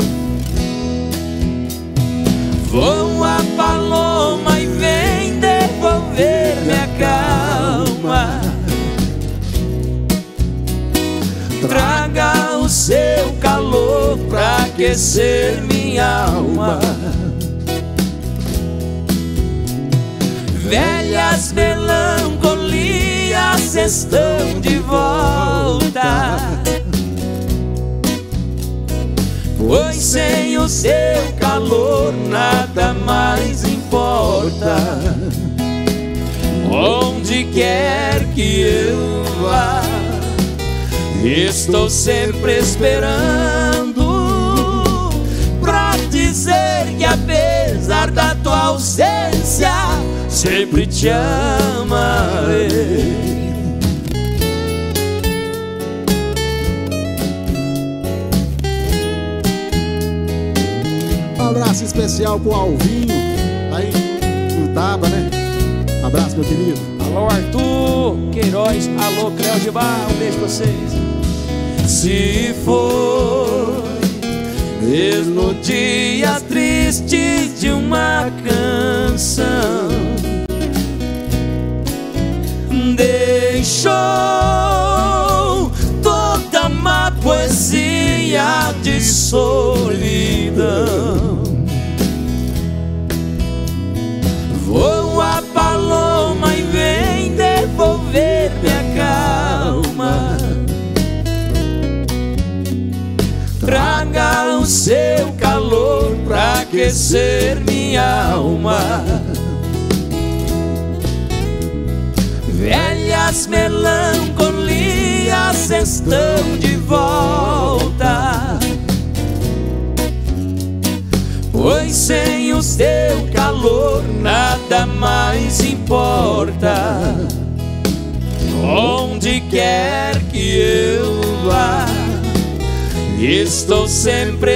Voa a paloma e vem devolver minha calma. Traga o seu calor pra aquecer minha alma. velhas melancolias estão de volta, pois sem o seu calor nada mais importa. Onde quer que eu vá, estou sempre esperando pra dizer que apesar da tua ausência sempre te amarei. Um abraço especial pro Alvinho, aí no Taba, né? Um abraço, meu querido. Alô, Arthur Queiroz, alô, Cléo de Bar, um beijo pra vocês. Se foi mesmo dia triste de uma canção, deixou toda uma poesia de solidão. Voa a paloma e vem devolver minha calma. Traga o seu calor pra aquecer minha alma. Velhas melancolias estão de volta, pois sem o seu calor nada mais importa. Onde quer que eu vá, estou sempre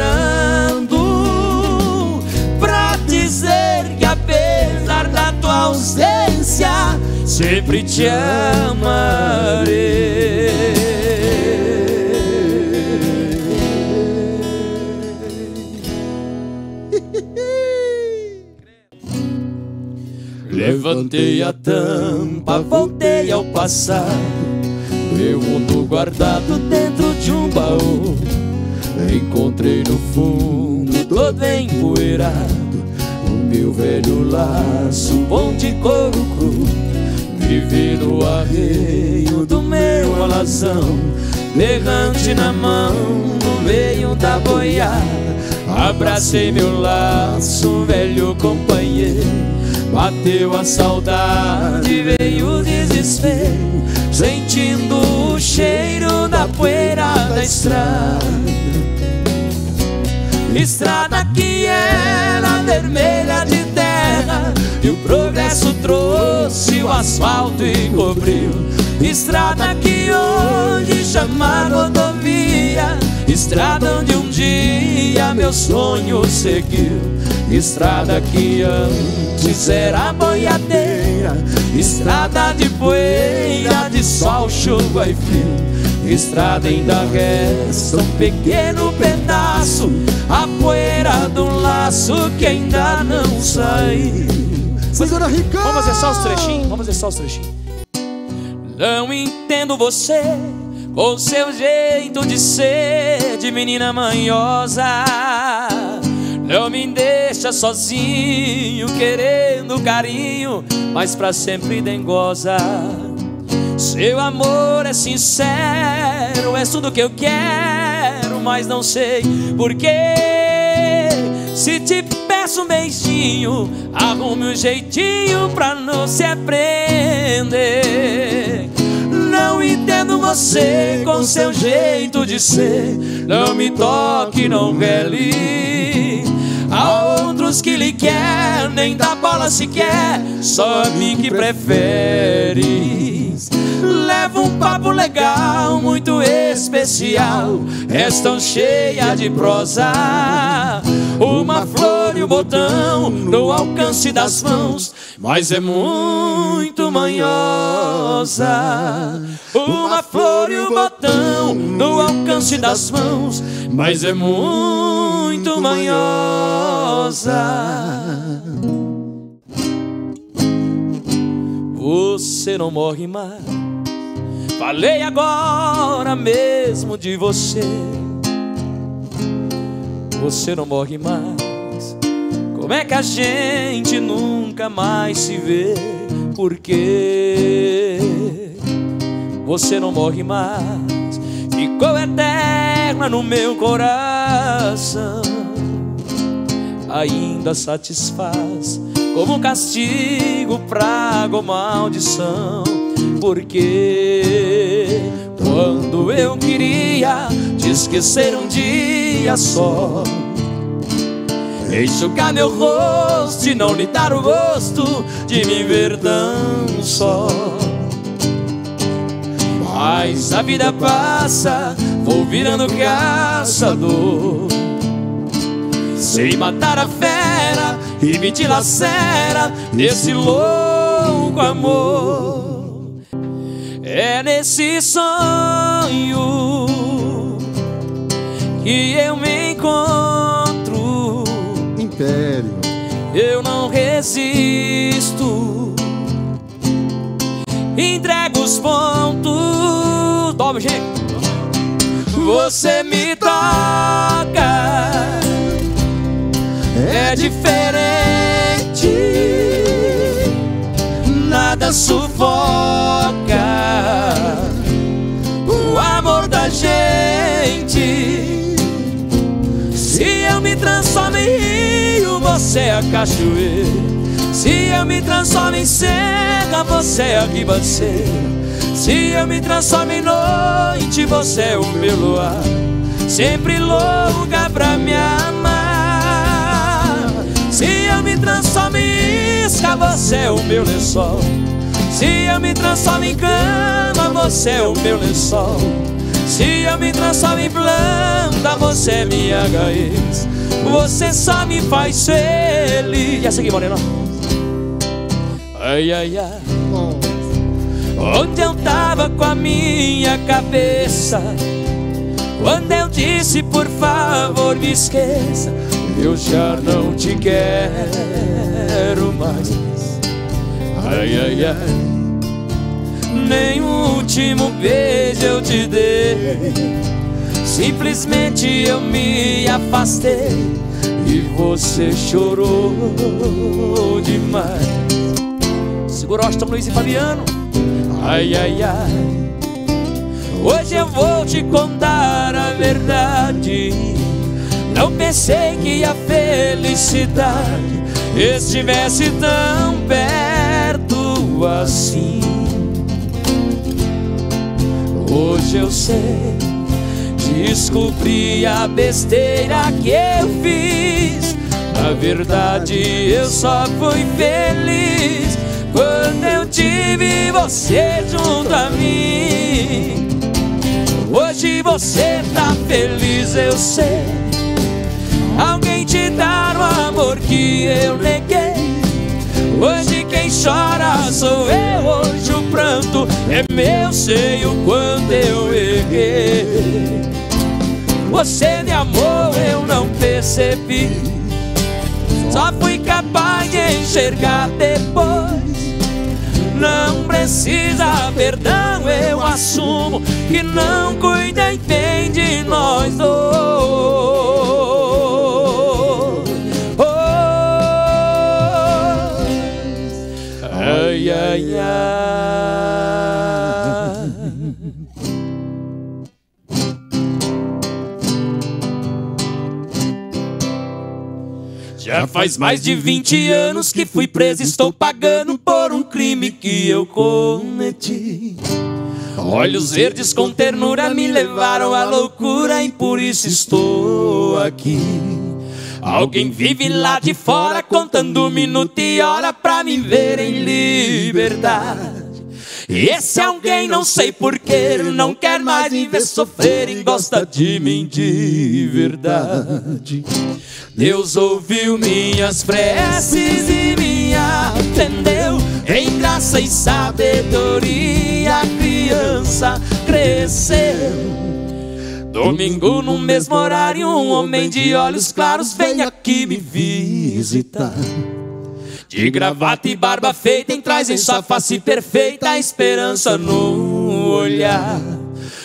esperando pra dizer que apesar da tua ausência sempre te amarei. Levantei a tampa, voltei ao passado, meu mundo guardado dentro de um baú. Encontrei no fundo, todo empoeirado, o meu velho laço bom de couro cru. Vivi no arreio do meu alazão, berrante na mão, no meio da boiada. Abracei meu laço, velho companheiro. Bateu a saudade, veio o desespero, sentindo o cheiro da poeira da estrada. Estrada que era vermelha de terra, e o progresso trouxe o asfalto e cobriu. Estrada que hoje chama rodovia, estrada onde um dia meu sonho seguiu. Estrada que antes era boiadeira, estrada de poeira, de sol, chuva e frio. Estrada ainda resta um pequeno pedaço, a poeira do laço que ainda não saiu. Segura, Ricardo! Vamos fazer só os trechinhos, vamos fazer só os trechinhos. Não entendo você, com seu jeito de ser, de menina manhosa. Não me deixa sozinho, querendo carinho, mas pra sempre dengosa. Seu amor é sincero, é tudo que eu quero, mas não sei porquê. Se te peço um beijinho, arrume um jeitinho pra não se aprender. Não entendo você com seu jeito de ser, não me toque, não rele. Há outros que lhe quer, nem dá bola sequer, só a mim que preferes. Leva um papo legal, muito especial, és tão cheia de prosa. Uma flor e um botão no alcance das mãos, mas é muito manhosa. Uma flor e um botão no alcance das mãos, mas é muito manhosa. Você não morre mais, falei agora mesmo de você. Você não morre mais, Como é que a gente nunca mais se vê? Porque você não morre mais, ficou eterna no meu coração. Ainda satisfaz como um castigo, praga ou maldição. Porque quando eu queria te esquecer um dia só, enxugar meu rosto e não lhe dar o gosto de me ver tão só. Mas a vida passa, vou virando caçador, sei matar a fera e me dilacera nesse louco amor. É nesse sonho que eu me encontro, Império. Eu não resisto, entrego os pontos. Toma, gente. Você me toca, é diferente, nada sufoca o amor da gente. Se eu me transformo em rio, você é a cachoeira. Se eu me transformo em serra, você é a ribanceira. Se eu me transformo em noite, você é o meu luar, sempre louca pra me amar. Se eu me transformo em isca, você é o meu lençol. Se eu me transformo em cama, você é o meu lençol. Se eu me transformo em planta, você é minha raiz. Você só me faz feliz. E essa aqui, morena. Ai, ai, ai. Onde eu tava com a minha cabeça quando eu disse por favor me esqueça? Eu já não te quero mais. Ai, ai, ai. Nem o último beijo eu te dei, simplesmente eu me afastei e você chorou demais. Segura Austin, Luiz e Fabiano. Ai, ai, ai. Hoje eu vou te contar a verdade. Não pensei que a felicidade estivesse tão perto assim. Hoje eu sei, descobri a besteira que eu fiz. Na verdade eu só fui feliz quando eu tive você junto a mim. Hoje você tá feliz, eu sei. Alguém te dá o amor que eu neguei. Hoje quem chora sou eu, hoje o pranto é meu, sei o quanto eu errei. Você me amou, eu não percebi, só fui capaz de enxergar depois. Não precisa perdão, eu assumo que não cuidei bem de nós dois. Ai, ai, ai. Já faz mais de 20 anos que fui preso, estou pagando por um crime que eu cometi. Olhos verdes com ternura me levaram à loucura e por isso estou aqui. Alguém vive lá de fora contando minuto e hora pra me ver em liberdade. E esse alguém não sei porquê não quer mais me ver sofrer e gosta de mim de verdade. Deus ouviu minhas preces e me atendeu. Em graça e sabedoria a criança cresceu. Domingo no mesmo horário um homem de olhos claros vem aqui me visitar. De gravata e barba feita, traz em sua face perfeita a esperança no olhar.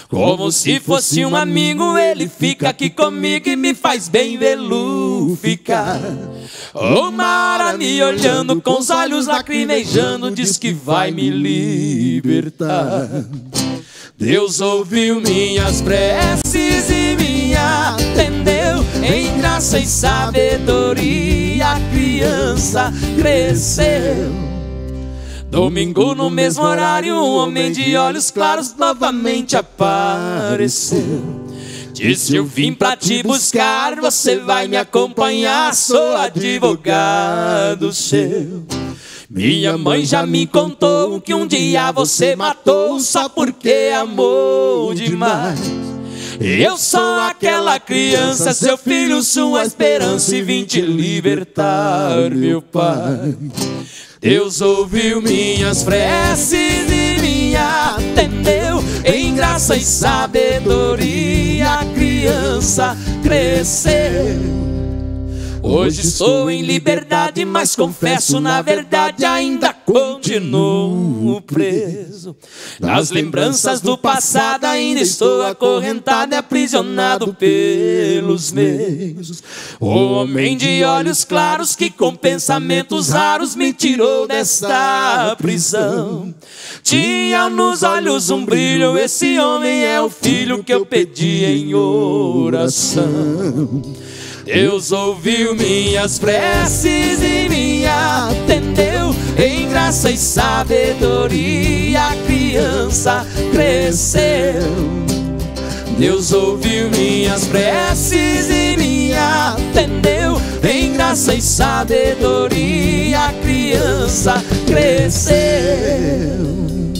Como se fosse um amigo, ele fica aqui comigo e me faz bem vê-lo ficar. Uma hora me olhando com os olhos lacrimejando, diz que vai me libertar. Deus ouviu minhas preces e me atendeu. Em graça e sabedoria a criança cresceu. Domingo no mesmo horário, um homem de olhos claros novamente apareceu. Disse: eu vim pra te buscar, você vai me acompanhar, sou advogado seu. Minha mãe já me contou que um dia você matou só porque amou demais. Eu sou aquela criança, seu filho, sua esperança, e vim te libertar, meu pai. Deus ouviu minhas preces e me atendeu. Em graça e sabedoria a criança cresceu. Hoje estou em liberdade, mas confesso, na verdade ainda continuo preso. Nas lembranças do passado ainda estou acorrentado e aprisionado pelos meus. O homem de olhos claros que com pensamentos raros me tirou desta prisão. Tinha nos olhos um brilho, esse homem é o filho que eu pedi em oração. Deus ouviu minhas preces e me atendeu. Em graça e sabedoria a criança cresceu. Deus ouviu minhas preces e me atendeu. Em graça e sabedoria a criança cresceu.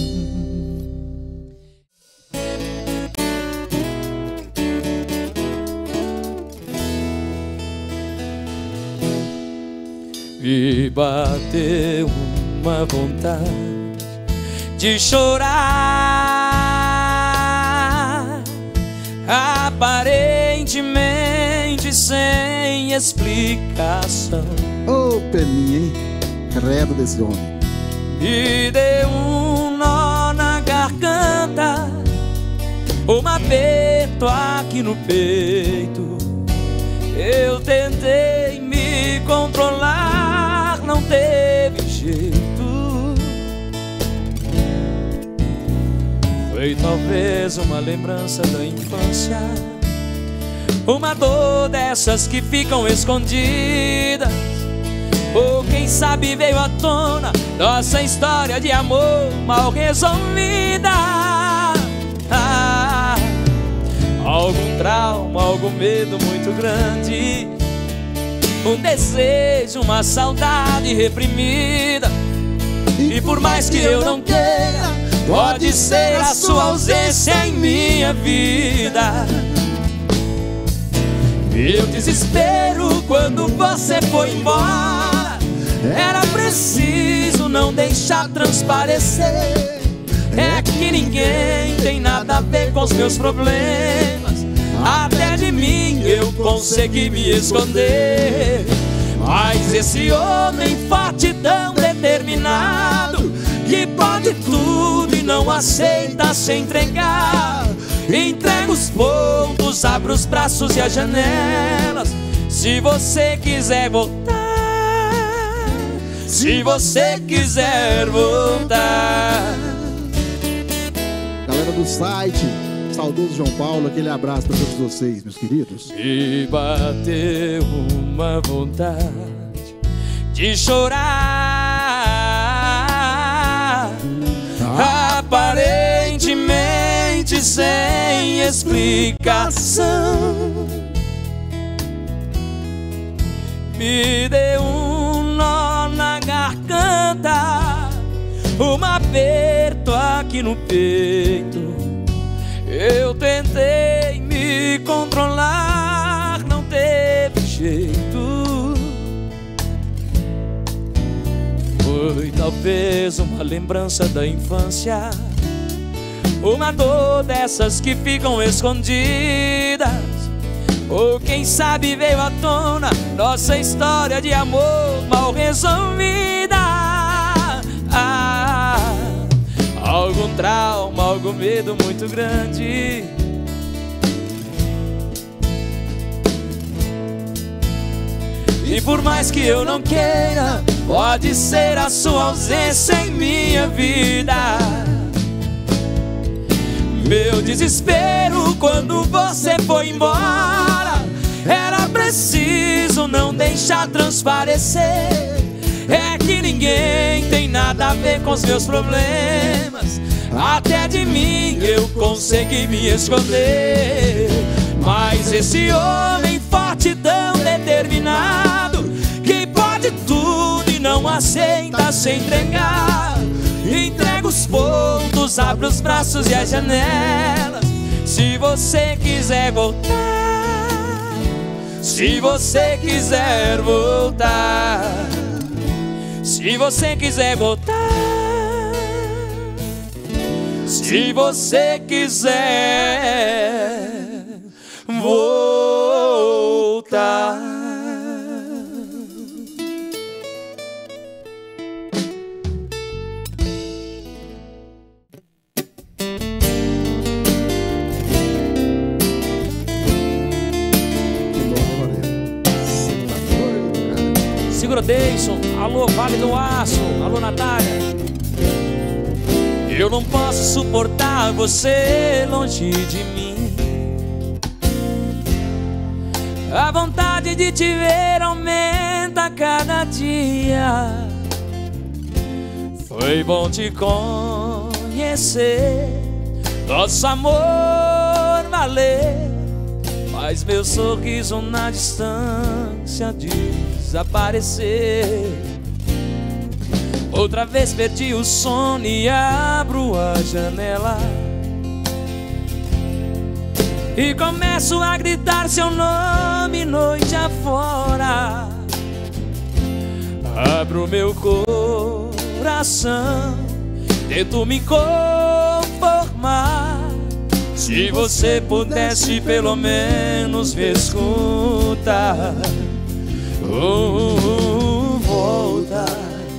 Me bateu uma vontade de chorar, aparentemente sem explicação. Ô, peninha, hein? Credo desse homem. Me deu um nó na garganta, um aperto aqui no peito. Eu tentei me controlar, não teve jeito. Foi talvez uma lembrança da infância, uma dor dessas que ficam escondidas. Ou quem sabe veio à tona nossa história de amor mal resolvida. Algum trauma, algum medo muito grande, um desejo, uma saudade reprimida. E por mais que eu não queira, pode ser a sua ausência em minha vida. Meu desespero quando você foi embora, era preciso não deixar transparecer. É que ninguém tem nada a ver com os meus problemas, até de mim eu consegui me esconder. Mas esse homem forte, tão determinado, que pode tudo e não aceita se entregar, entrega os pontos, abre os braços e as janelas. Se você quiser voltar, se você quiser voltar. Galera do site, saudoso João Paulo, aquele abraço para todos vocês, meus queridos. Me bateu uma vontade de chorar, aparentemente sem explicação. Me deu um nó na garganta, um aperto aqui no peito. Eu tentei me controlar, não teve jeito. Foi talvez uma lembrança da infância, uma dor dessas que ficam escondidas. Ou quem sabe veio à tona nossa história de amor mal resolvida. Algum trauma, algum medo muito grande. E por mais que eu não queira, pode ser a sua ausência em minha vida. Meu desespero quando você foi embora, era preciso não deixar transparecer. É que ninguém tem nada a ver com os meus problemas, até de mim eu consegui me esconder. Mas esse homem forte, tão determinado, que pode tudo e não aceita se entregar, entrega os pontos, abre os braços e as janelas. Se você quiser voltar, se você quiser voltar, se você quiser voltar, se você quiser voltar. Segura Deison, alô Vale do Aço, alô Natália. Eu não posso suportar você longe de mim. A vontade de te ver aumenta a cada dia. Foi bom te conhecer, nosso amor valer. Faz meu sorriso na distância desaparecer. Outra vez perdi o sono e abro a janela e começo a gritar seu nome noite afora. Abro meu coração, tento me conformar. Se você pudesse pelo menos me escutar. Volta,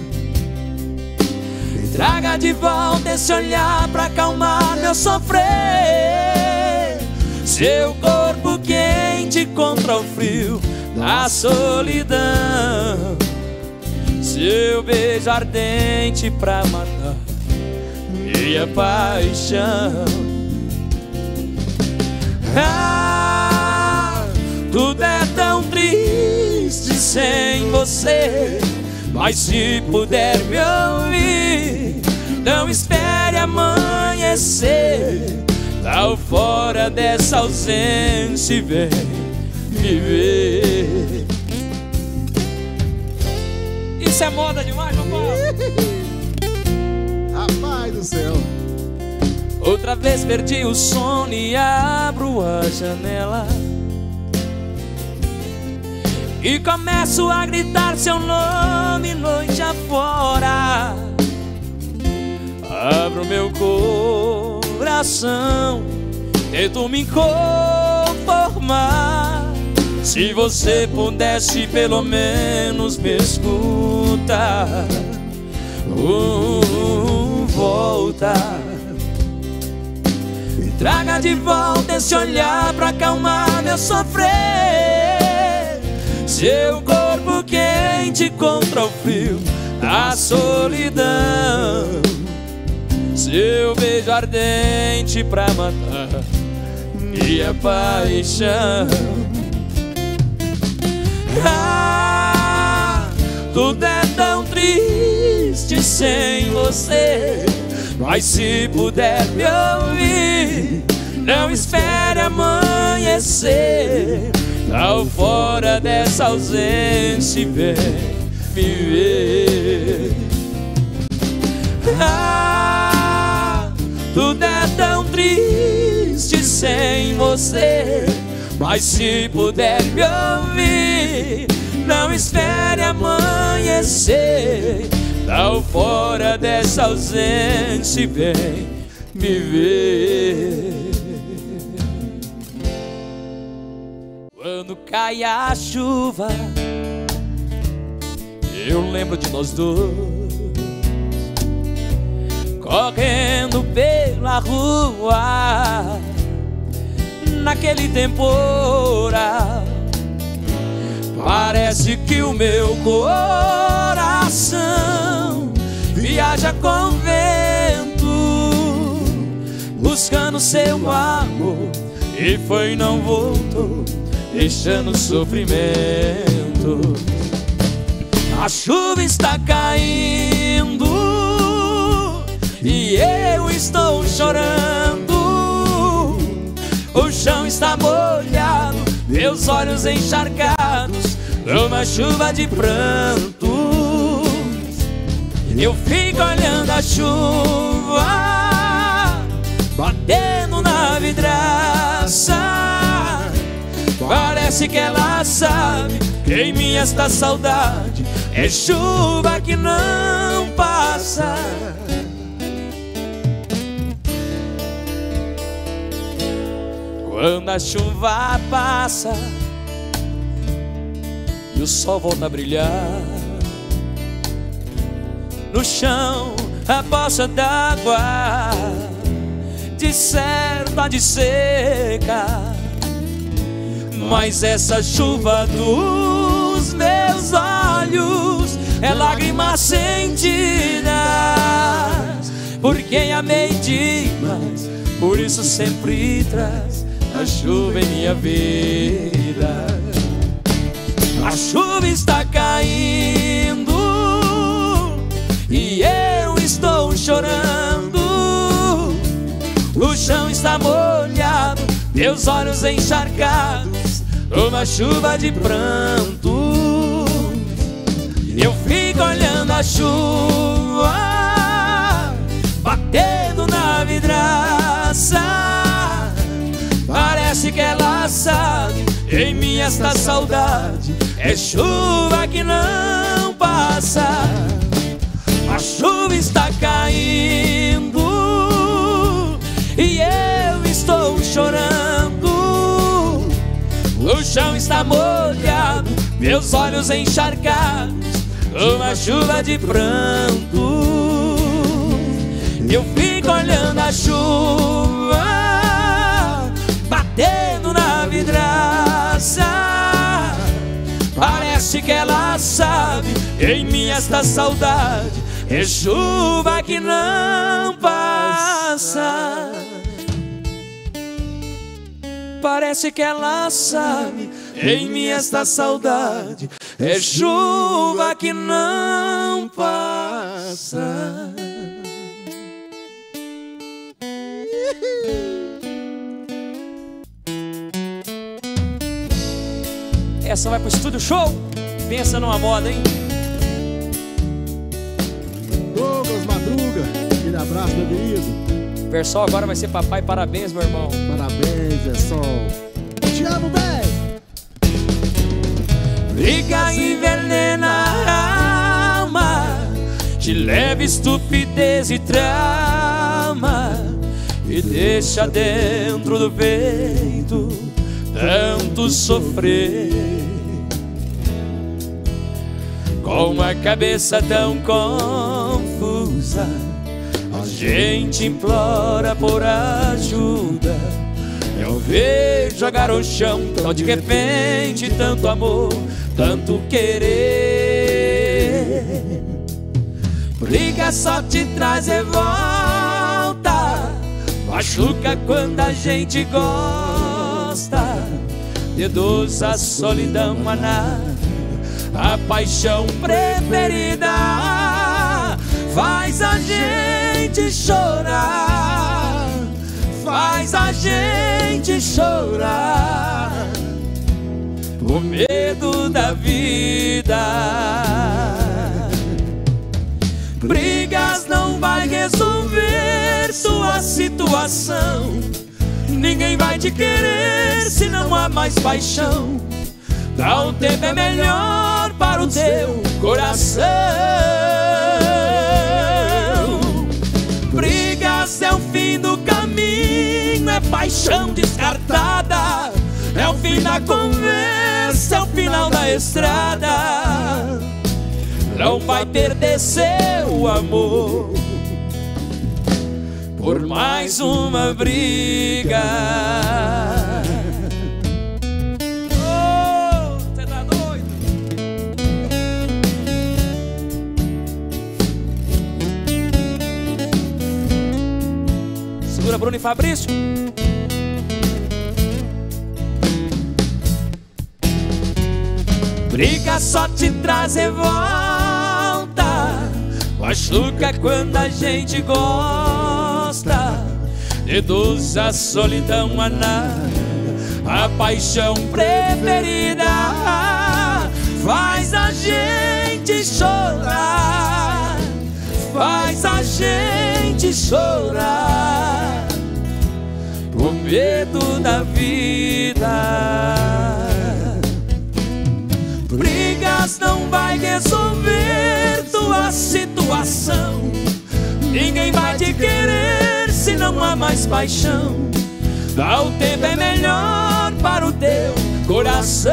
traga de volta esse olhar pra acalmar meu sofrer. Seu corpo quente contra o frio da solidão, seu beijo ardente pra matar minha paixão. Ah, tudo é tão triste sem você, mas se puder me ouvir, não espere amanhecer. Lá fora dessa ausência e vem me ver. Isso é moda demais, João Paulo. Rapaz do céu. Outra vez perdi o sono e abro a janela e começo a gritar seu nome noite afora. Abro meu coração, tento me conformar. Se você pudesse pelo menos me escutar. Volta, e traga de volta esse olhar pra acalmar meu sofrer. Seu corpo quente contra o frio da solidão, seu beijo ardente pra matar minha paixão. Ah, tudo é tão triste sem você, mas se puder me ouvir, não espere amanhecer. Lá fora dessa ausência vem me ver. Ah, tudo é tão triste sem você, mas se puder me ouvir, não espere amanhecer. Lá fora dessa ausência vem me ver. Quando cai a chuva, eu lembro de nós dois, correndo andando pela rua naquele temporal. Parece que o meu coração viaja com vento, buscando seu amor, e foi e não voltou, deixando sofrimento. A chuva está caindo e eu estou chorando. O chão está molhado, meus olhos encharcados numa chuva de prantos. Eu fico olhando a chuva batendo na vidraça. Parece que ela sabe que em mim esta saudade é chuva que não passa. Quando a chuva passa e o sol volta a brilhar, no chão a poça d'água de certo há de secar. Mas essa chuva dos meus olhos é lágrimas sentidas por quem amei demais, por isso sempre traz a chuva em minha vida. A chuva está caindo e eu estou chorando. O chão está molhado, meus olhos encharcados numa chuva de prantos. Eu fico olhando a chuva batendo na vidraça. Parece que ela sabe, em mim esta saudade é chuva que não passa. A chuva está caindo e eu estou chorando. O chão está molhado, meus olhos encharcados numa chuva de pranto. Eu fico olhando a chuva batendo na vidraça. Parece que ela sabe, em mim esta saudade é chuva que não passa. Parece que ela sabe, em mim esta saudade é chuva que não passa. Essa vai pro Estúdio Show. Pensa numa moda, hein? Douglas Madruga, aquele abraço, meu querido. Versol agora vai ser papai, parabéns, meu irmão. Parabéns, Versol. Te amo, véi. Briga envenena a alma, te leva estupidez e trauma, e deixa dentro do peito tanto sofrer. Com a cabeça tão confusa, a gente implora por ajuda. Eu vejo jogar o chão, tão de repente, tanto amor, tanto querer. Briga só te traz revolta, machuca quando a gente gosta. Deduz a solidão manada, a paixão preferida faz a gente chorar, faz a gente chorar, o medo da vida. Brigas não vai resolver sua situação, ninguém vai te querer se não há mais paixão. Dá um tempo, é melhor para o teu coração. Brigas é o fim do caminho, é paixão descartada, é o fim da conversa, é o final da estrada. Não vai perder seu amor por mais uma briga. Oh, você tá doido? Segura Bruno e Fabrício. Briga só te traz revolta, machuca quando a gente gosta. Deduz a solidão a nada, a paixão preferida faz a gente chorar, faz a gente chorar, por medo da vida. Brigas não vai resolver tua situação, ninguém vai te querer se não há mais paixão. Dá o tempo é melhor para o teu coração.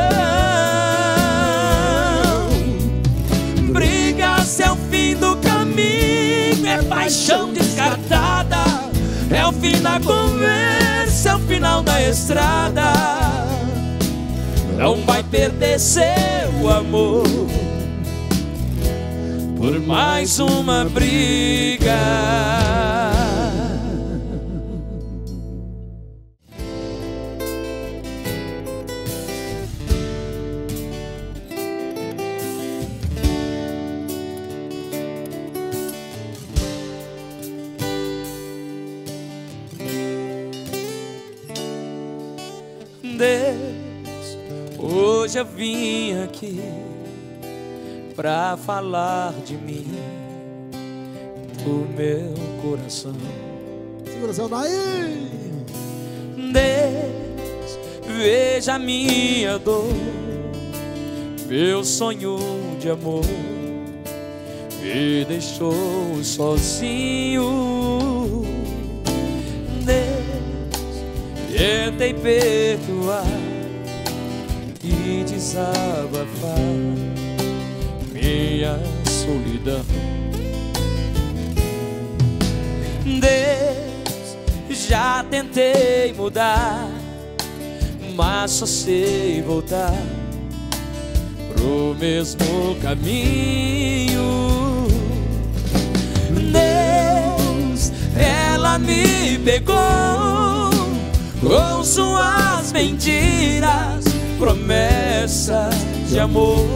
Brigas é o fim do caminho, é paixão descartada, é o fim da conversa, é o final da estrada. Não vai perder seu amor por mais uma briga. Deus, hoje eu vim aqui pra falar de mim, do meu coração. Segura o céu daí. Deus, veja a minha dor, meu sonho de amor me deixou sozinho. Deus, tentei perdoar e desabafar minha solidão. Deus, já tentei mudar, mas só sei voltar pro mesmo caminho. Deus, ela me pegou com suas mentiras, promessas de amor.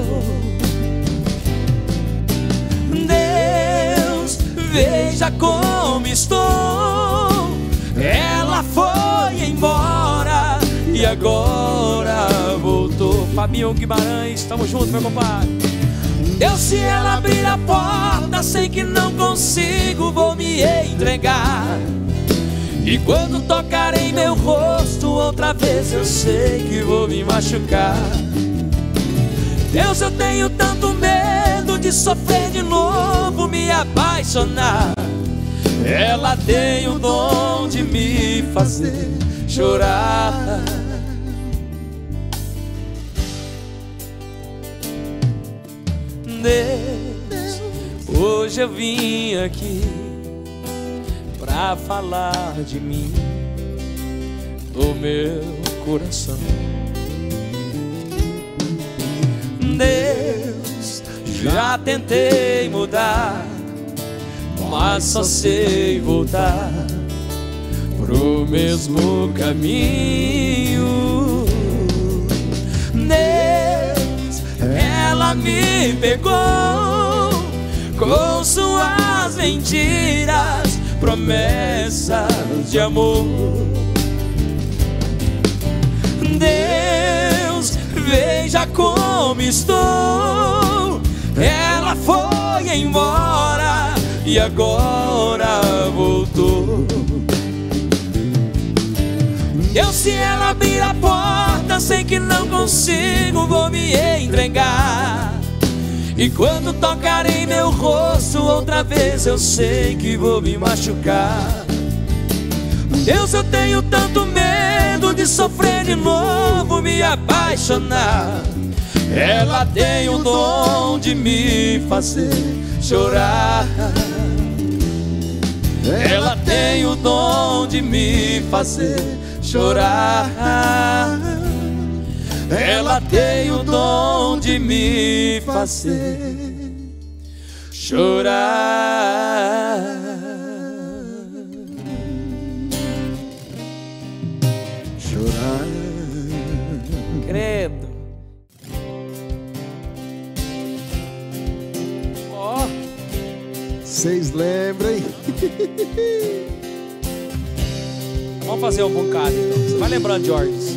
Deus, veja como estou, ela foi embora e agora voltou. Fabinho Guimarães, tamo junto, meu compadre. Deus, se ela abrir a porta, sei que não consigo, vou me entregar. E quando tocar em meu rosto outra vez, eu sei que vou me machucar. Deus, eu tenho tanto medo de sofrer de novo, me apaixonar. Ela tem o dom de me fazer chorar. Deus, hoje eu vim aqui pra falar de mim, do meu coração. Deus, já tentei mudar, mas só sei voltar pro mesmo caminho. Deus, ela me pegou com suas mentiras, promessas de amor. Deus, veja como estou, ela foi embora e agora voltou. Deus, se ela abrir a porta, sei que não consigo, vou me entregar. E quando tocar em meu rosto outra vez, eu sei que vou me machucar. Deus, eu tenho tanto medo de sofrer de novo, me apaixonar. Ela tem o dom de me fazer chorar. Ela tem o dom de me fazer chorar. Ela tem o dom de me fazer chorar. Chorar. Credo. Ó. Vocês lembram, hein? Vamos fazer um bocado então. Você vai lembrando de ordens.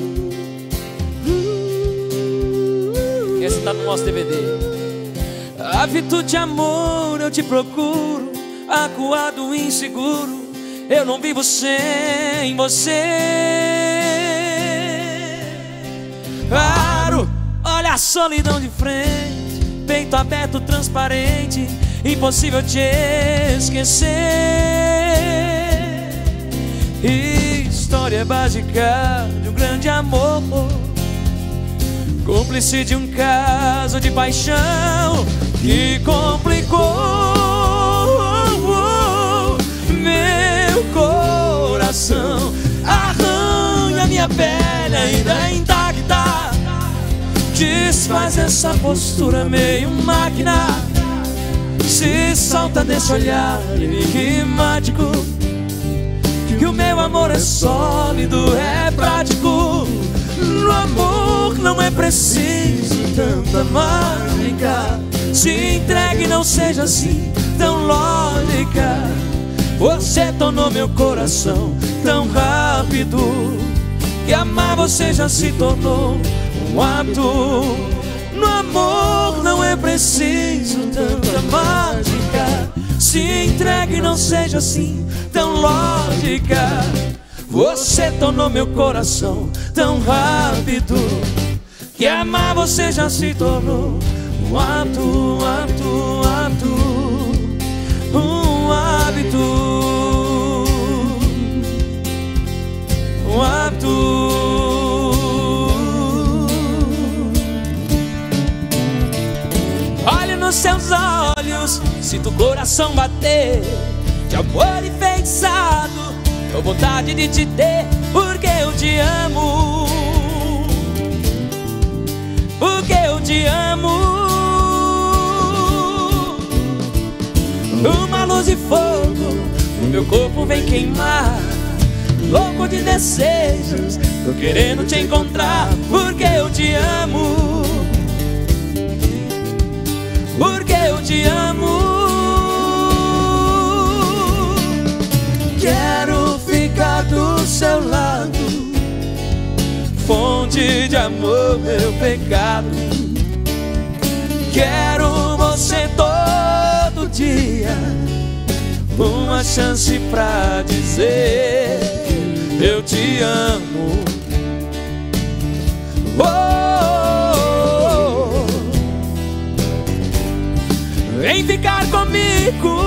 Esse tá no nosso DVD. Hábito de amor, eu te procuro, acuado, inseguro, eu não vivo sem você. Paro, olha a solidão de frente, peito aberto, transparente, impossível te esquecer. História básica de um grande amor, cúmplice de um caso de paixão que complicou meu coração. Arranha minha pele ainda intacta, desfaz essa postura meio máquina, se solta desse olhar enigmático, que o meu amor é sólido, é prático. No amor não é preciso tanta mágica, se entregue, não seja assim tão lógica. Você tornou meu coração tão rápido, que amar você já se tornou um hábito. No amor não é preciso tanta mágica, se entregue, não seja assim tão lógica. Você tornou meu coração tão rápido, que amar você já se tornou um hábito, um hábito, um hábito, um hábito, um hábito. Olho nos seus olhos, sinto o coração bater, de amor enfeitiçado, tenho vontade de te ter, porque eu te amo, porque eu te amo. Uma luz de fogo no meu corpo vem queimar, louco de desejos, tô querendo te encontrar, porque eu te amo, porque eu te amo. Quero ficar do seu lado, fonte de amor, meu pecado. Quero você todo dia, uma chance pra dizer eu te amo. Oh, oh, oh. Vem ficar comigo.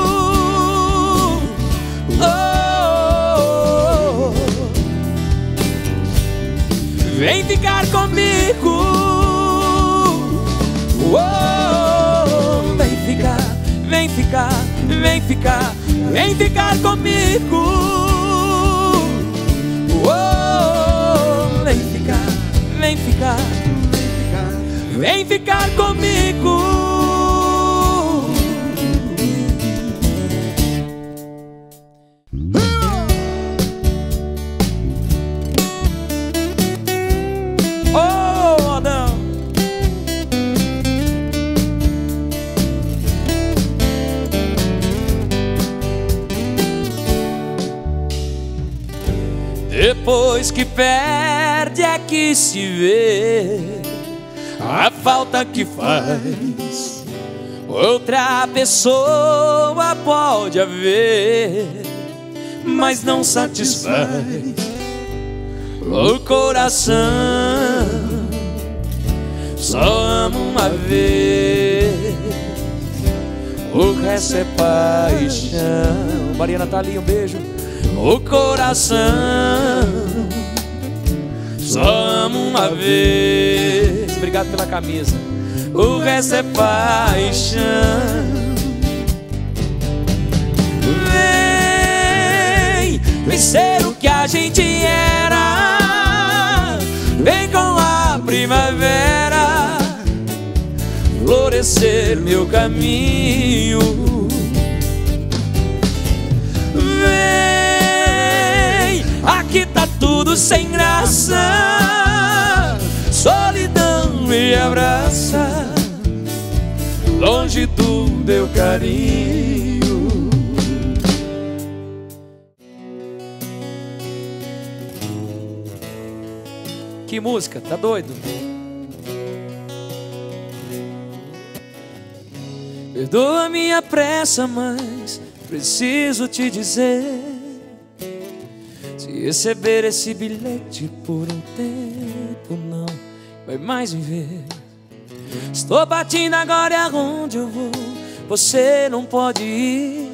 Vem ficar comigo, oh, vem ficar, vem ficar, vem ficar, vem ficar comigo, oh, vem ficar, vem ficar, vem ficar comigo. Depois que perde é que se vê a falta que faz. Outra pessoa pode haver, mas não satisfaz o coração. Só ama uma vez, o resto é paixão. Mariana tá ali, um beijo. O coração só ama uma vez. Obrigado pela camisa. O resto é paixão. Vem sempre ser o que a gente era. Vem com a primavera florescer meu caminho. Vem, aqui tá tudo sem graça, solidão me abraça, longe do meu carinho. Que música, tá doido? Perdoa minha pressa, mas preciso te dizer: se receber esse bilhete por um tempo, não vai mais me ver. Estou partindo agora, e aonde eu vou você não pode ir.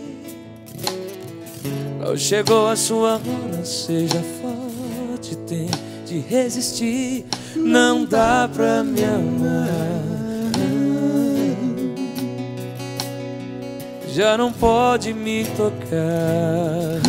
Mal chegou a sua hora, seja forte, tente resistir. Não dá pra me amar, já não pode me tocar.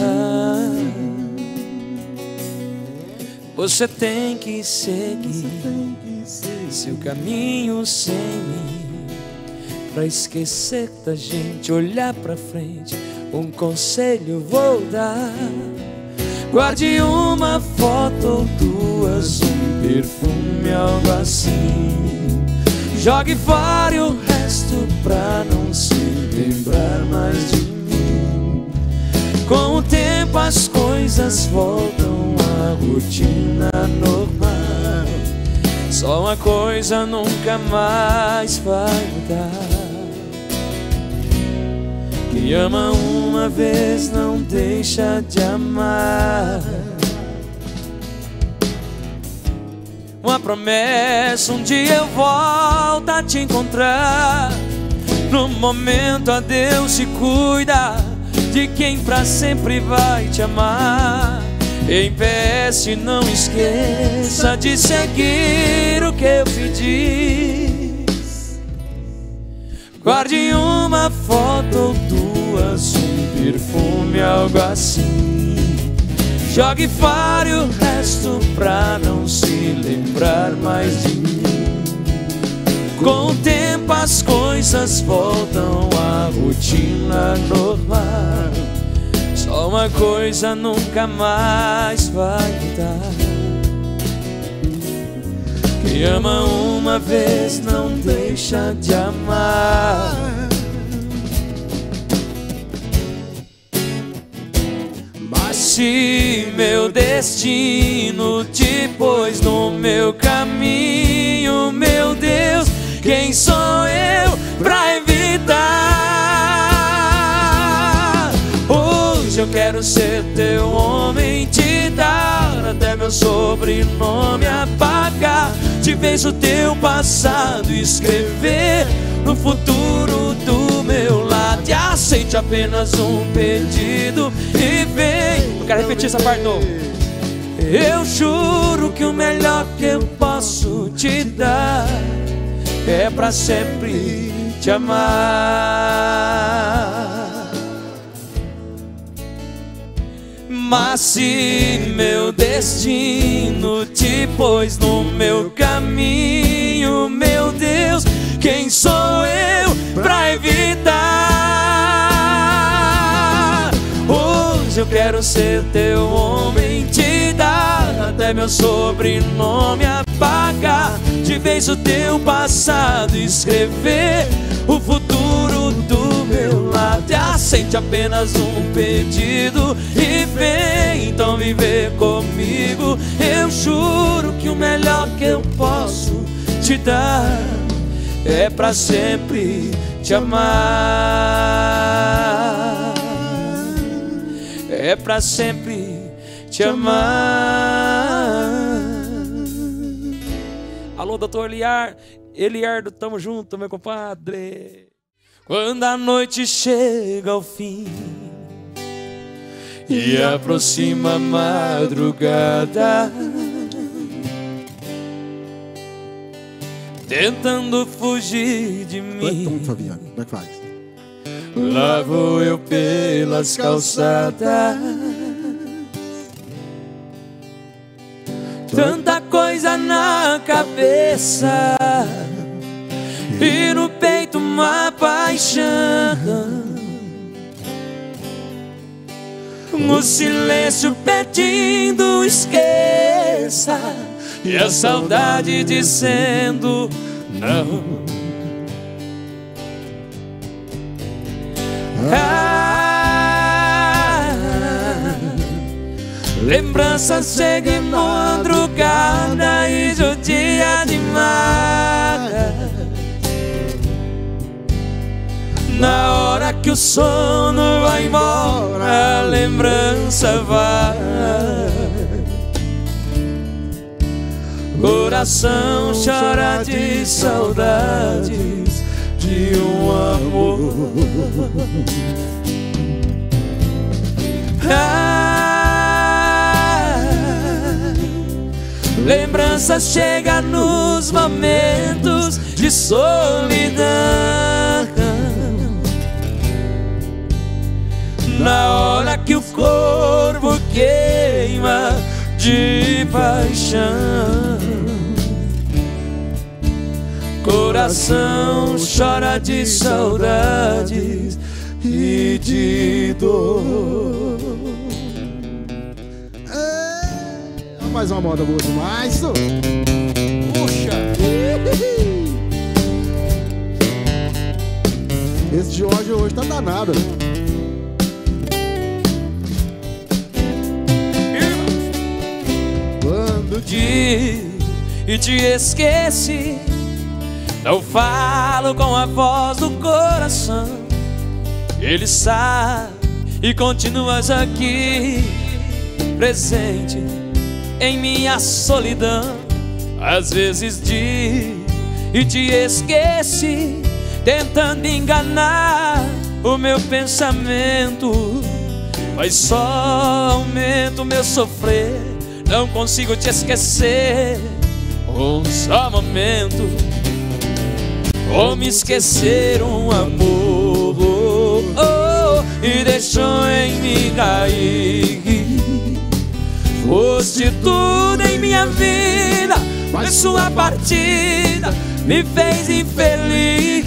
Você tem que seguir seu caminho sem mim, pra esquecer da gente, olhar pra frente. Um conselho vou dar: guarde uma foto ou duas, um perfume, algo assim. Jogue fora o resto pra não se lembrar mais de mim. Com o tempo as coisas voltam à rotina normal. Só uma coisa nunca mais vai mudar: quem ama uma vez não deixa de amar. Uma promessa, um dia eu volto a te encontrar. No momento, adeus, se cuida de quem pra sempre vai te amar. Em PS, não esqueça de seguir o que eu pedi. Guarde uma foto ou duas, um perfume, algo assim. Jogue fora o resto pra não se lembrar mais de mim. Com o tempo as coisas voltam à rotina normal. Só uma coisa nunca mais vai mudar: quem ama uma vez não deixa de amar. Mas se meu destino te pôs no meu caminho, meu Deus, quem sou eu pra evitar? Hoje eu quero ser teu homem, te dar até meu sobrenome apagar. De vez o teu passado escrever no futuro do meu lado. E aceite apenas um pedido e vem. Eu quero repetir essa parte. Eu juro que o melhor que eu posso te dar é pra sempre te amar. Mas se meu destino te pôs no meu caminho, meu Deus, quem sou eu pra evitar? Hoje eu quero ser teu homem, te dar até meu sobrenome apagar. De vez o teu passado escrever o futuro do meu lado. E aceite apenas um pedido e vem então viver comigo. Eu juro que o melhor que eu posso te dar é pra sempre te amar. É pra sempre te amar. Alô, doutor Eliardo, tamo junto, meu compadre. Quando a noite chega ao fim e aproxima a madrugada, tentando fugir de mim, Então, Fabiano, como é que faz? lá vou eu pelas calçadas, tanta coisa na cabeça e no peito uma paixão. No silêncio pedindo esqueça e a saudade dizendo não. Lembranças chegam em madrugada e judia demais. Na hora que o sono vai embora, a lembrança vai. Coração chora de saudades de um amor. Lembranças chegam nos momentos de solidão. Na hora que o corpo queima de paixão, coração chora de saudades e de dor. Mais uma moda boa demais. Puxa. Esse Jorge hoje tá danado. Quando e te esqueci, não falo com a voz do coração. Ele sabe e continuas aqui, presente em minha solidão. Às vezes diz e te esqueci, tentando enganar o meu pensamento, mas só aumenta o meu sofrer. Não consigo te esquecer um só momento. Como esquecer um amor e deixou em mim cair. Foste tudo em minha vida, mas sua partida me fez infeliz.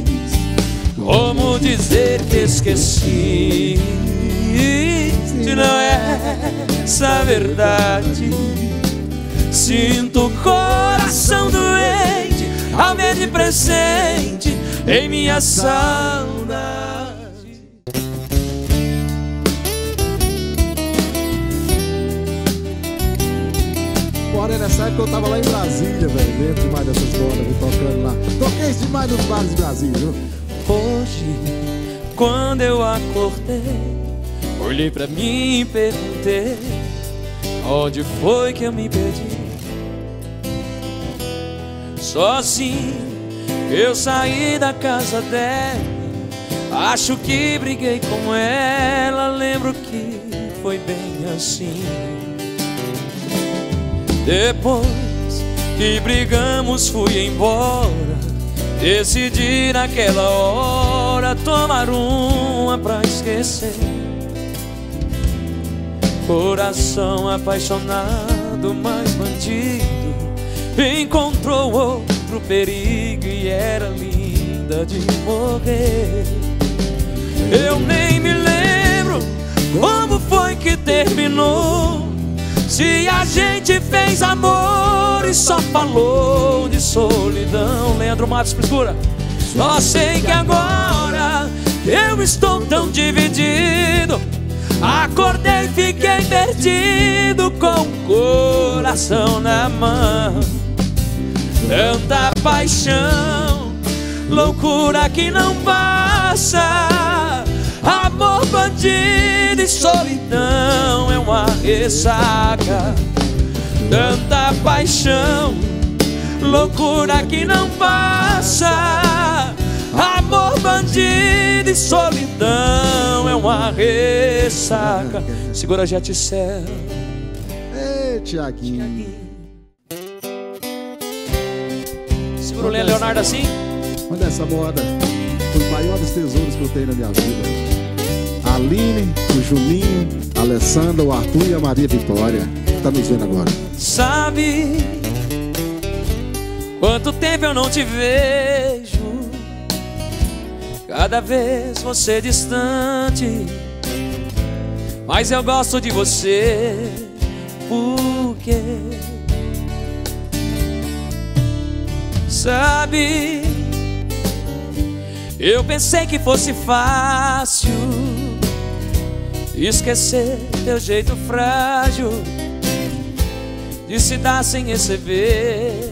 Como dizer que esqueci, se não é essa verdade? Sinto o coração doente ao ver de presente em minha saudade. Porém, nessa época eu tava lá em Brasília, velho. Lembro demais dessa história, tocando lá. Toquei demais nos bares de Brasília, viu? Hoje, quando eu acordei, olhei pra mim e perguntei: onde foi que eu me perdi? Sozinho eu saí da casa dela, acho que briguei com ela. Lembro que foi bem assim. Depois que brigamos fui embora, decidi naquela hora tomar uma pra esquecer. Coração apaixonado, mas bandido, encontrou outro perigo e era linda de morrer. Eu nem me lembro como foi que terminou, se a gente fez amor e só falou de solidão. Leandro Matos, Frescura. Só sei que agora eu estou tão dividido. Acordei e fiquei perdido com o coração na mão. Tanta paixão, loucura que não passa. Amor, bandido e solidão é uma ressaca. Tanta paixão, loucura que não passa. Amor, bandido e solidão é uma ressaca. Segura, Jeticel. Ei, Tiaguinho. Segura o Leonardo assim. Olha essa moda, os maiores tesouros que eu tenho na minha vida. A Aline, o Juninho, a Alessandra, o Arthur e a Maria Vitória. tá nos vendo agora. Sabe quanto tempo eu não te vejo? Cada vez você distante, mas eu gosto de você. Por quê? Sabe, eu pensei que fosse fácil esquecer teu jeito frágil de se dar sem receber.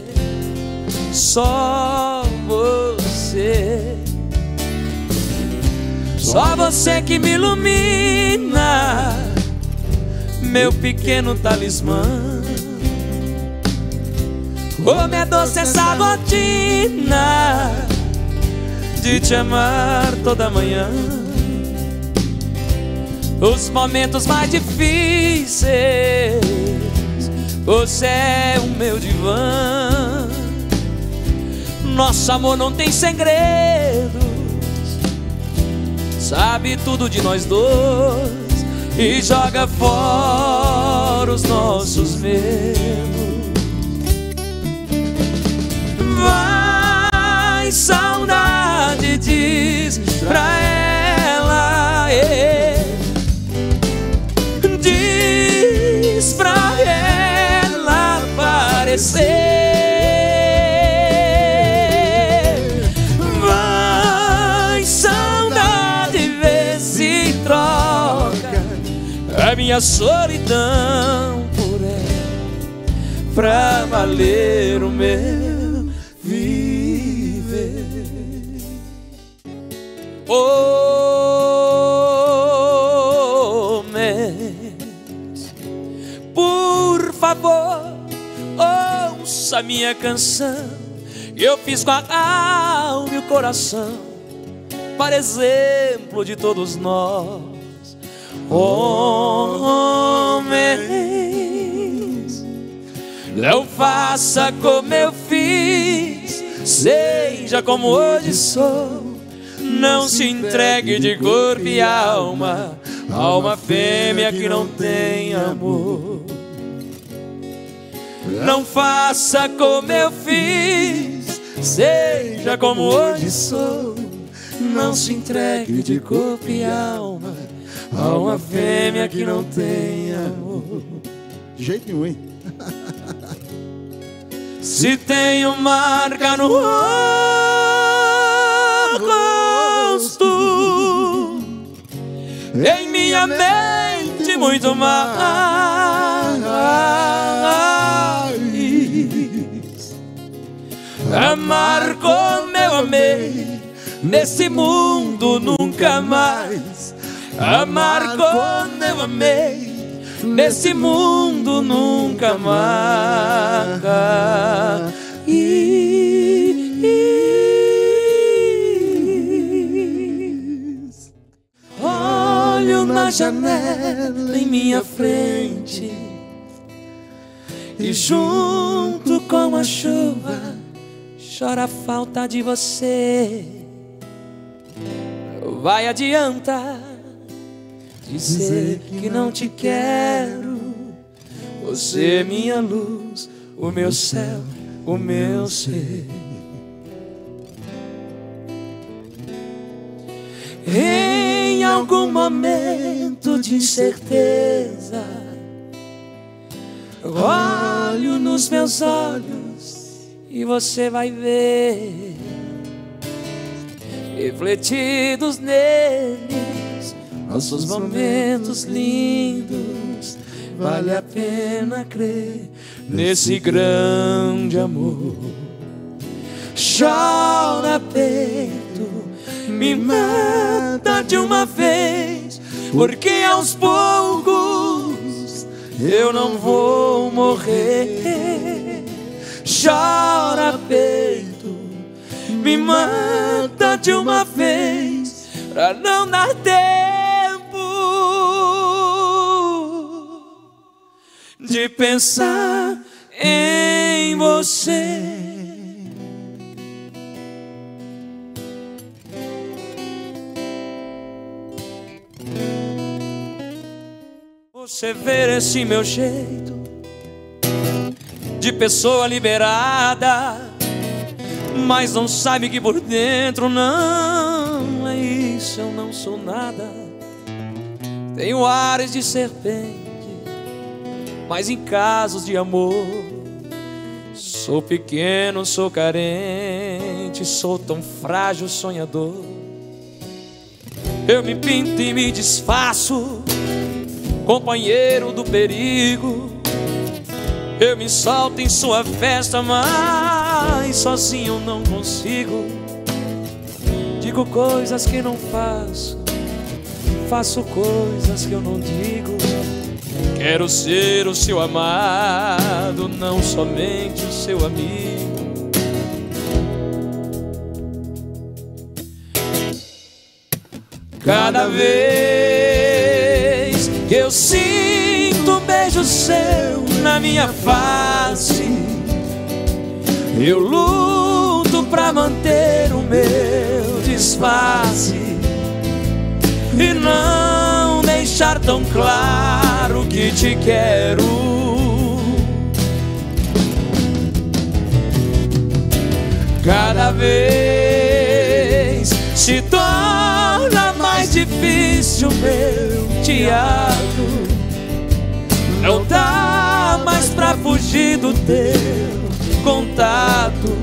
Só você, só você que me ilumina, meu pequeno talismã. Como é doce essa rotina de te amar toda manhã. Os momentos mais difíceis, você é o meu divã. Nosso amor não tem segredos, sabe tudo de nós dois e joga fora os nossos medos. Vai, saudade, diz pra ela, diz pra ela aparecer. Vai, saudade, vê se troca a minha solidão por ela, pra valer o meu viver. Oh, mas, por favor, ouça minha canção. Eu fiz com a alma e o coração, para exemplo de todos nós. Homens, não faça como eu fiz, seja como hoje sou. Não se entregue de corpo e alma a uma fêmea que não tem amor. Não faça como eu fiz, seja como hoje sou. Não se entregue de corpo e alma a uma fêmea que não tem amor. De jeito nenhum, hein? Se tenho marca no rosto, em minha mente muito mais. Amar como eu amei, nesse mundo nunca mais. Amar como eu amei, nesse mundo nunca mais. Olho na janela em minha frente e junto com a chuva chora a falta de você. Vai adiantar dizer que não te quero. Você é minha luz, o meu céu, o meu ser. Em algum momento de incerteza, olho nos meus olhos e você vai ver refletidos neles nossos momentos lindos. Vale a pena crer nesse grande amor. Chora peito, me mata de uma vez, porque aos poucos eu não vou morrer. Chora peito, me mata de uma vez, pra não dar tempo de pensar em você. Você ver esse meu jeito, de pessoa liberada, mas não sabe que por dentro não é isso. Eu não sou nada. Tenho ares de serpente, mas em casos de amor sou pequeno, sou carente, sou tão frágil, sonhador. Eu me pinto e me desfaço, companheiro do perigo. Eu me solto em sua festa, mas sozinho não consigo. Digo coisas que não faço, faço coisas que eu não digo. Quero ser o seu amado, não somente o seu amigo. Cada vez que eu sinto um beijo seu na minha face, eu luto pra manter o meu disfarce e não deixar tão claro que te quero. Cada vez se torna mais difícil meu teatro. Não dá mais pra fugir do teu contato.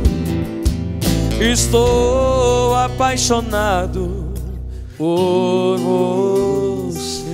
Estou apaixonado por você.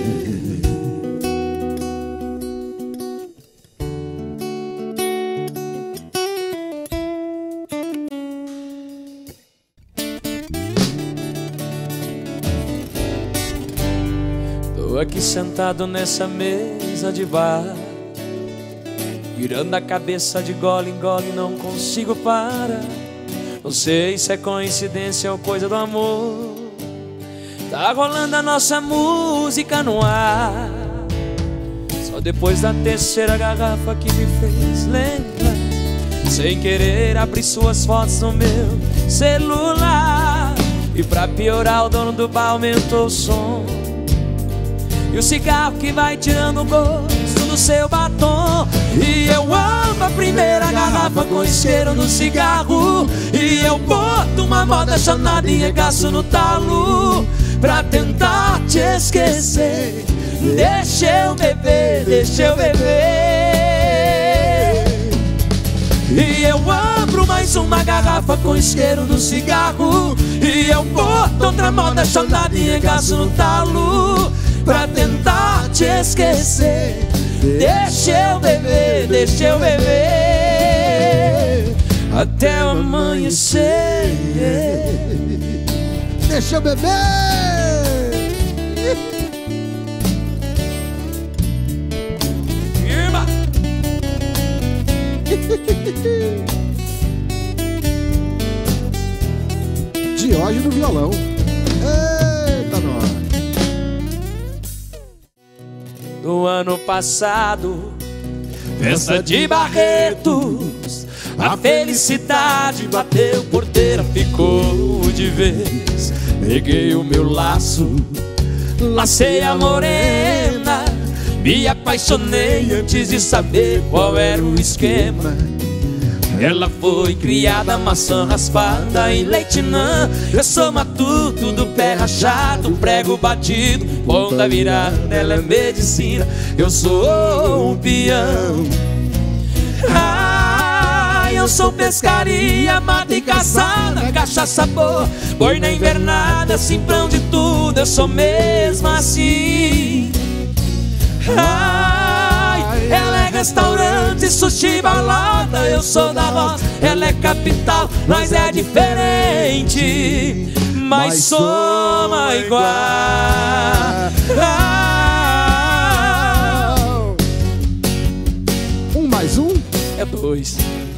Tô aqui sentado nessa mesa de bar, virando a cabeça de gole em gole, não consigo parar. Não sei se é coincidência ou coisa do amor. Tá rolando a nossa música no ar. Só depois da terceira garrafa que me fez lembrar. Sem querer abri suas fotos no meu celular. E pra piorar o dono do bar aumentou o som. E o cigarro que vai tirando o gosto do seu batom. E eu amo a primeira garrafa com isqueiro no cigarro. E eu boto uma moda chamada e regaço no talo pra tentar te esquecer. Deixa eu beber, deixa eu beber. E eu abro mais uma garrafa com isqueiro no cigarro. E eu boto outra moda chamada e regaço no talo pra tentar te esquecer. Deixa eu beber, deixa eu beber até o amanhecer. Deixa eu beber. Irma. Diógenes no violão. Eita, nós. No ano passado, festa de Barretos, a felicidade bateu porteira, ficou de vez. Peguei o meu laço, lacei a morena, me apaixonei antes de saber qual era o esquema. Ela foi criada maçã raspada em leitinã. Eu sou matuto do pé rachado, prego batido, ponta virada. Ela é medicina, eu sou um peão. Ai, eu sou pescaria, mata e caçada, cachaça boa, boi na invernada, simplão de tudo, eu sou mesmo assim. Ai, ela é restaurante, sushi, balada, eu sou da roça, ela é capital, nós é diferente, mas somos igual. Um mais um é dois.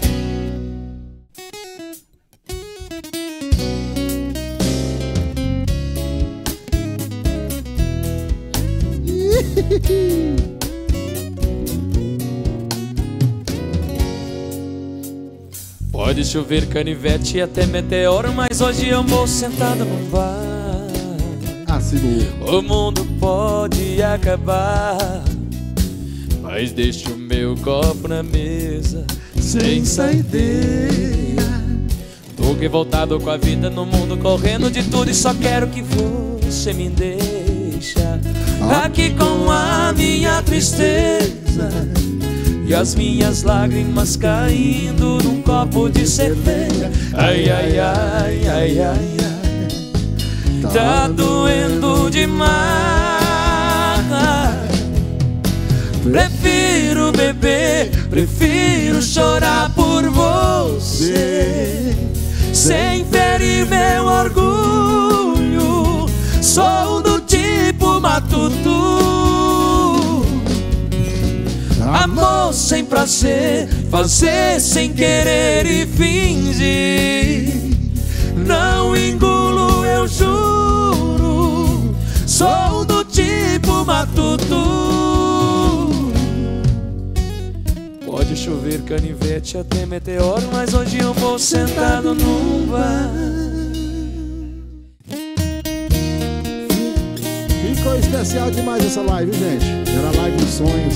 Pode chover canivete e até meteoro, mas hoje eu vou sentado no bar. Assim, o mundo pode acabar, mas deixo o meu copo na mesa sem saideira. Tô revoltado com a vida no mundo, correndo de tudo e só quero que você me deixa aqui com a minha tristeza e as minhas lágrimas caindo num copo de cerveja. Ai, ai, ai, ai, ai, ai, tá doendo demais. Prefiro beber, prefiro chorar por você, sem ferir meu orgulho. Sou do tipo matuto, amor sem prazer, fazer sem querer e fingir. Não engulo, eu juro, sou do tipo matuto. Pode chover canivete até meteoro, mas hoje eu vou sentado num bar. Ficou especial demais essa live, gente. Era live dos sonhos.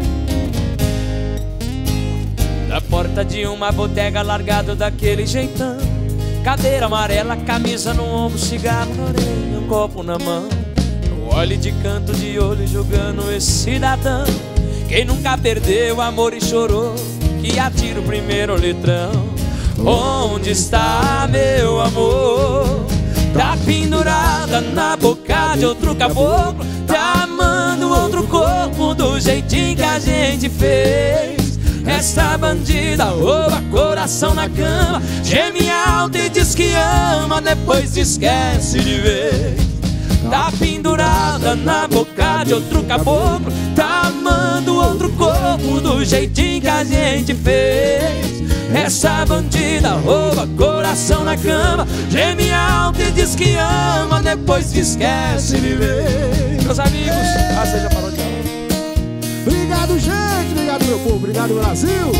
Na porta de uma bodega, largado daquele jeitão, cadeira amarela, camisa no ombro, cigarro na orelha, um copo na mão. Eu olho de canto de olho, julgando esse cidadão. Quem nunca perdeu amor e chorou, que atira o primeiro litrão. Onde está meu amor? Tá pendurada na boca de outro caboclo, tá amando outro corpo do jeitinho que a gente fez. Essa bandida rouba coração na cama, geme alto e diz que ama, depois esquece de vez. Tá pendurada na boca de outro caboclo, tá amando outro corpo do jeitinho que a gente fez. Essa bandida rouba coração na cama, geme alto e diz que ama, depois esquece de vez. Meus amigos, você já parou de falar? Obrigado, gente, obrigado, meu povo, obrigado, Brasil.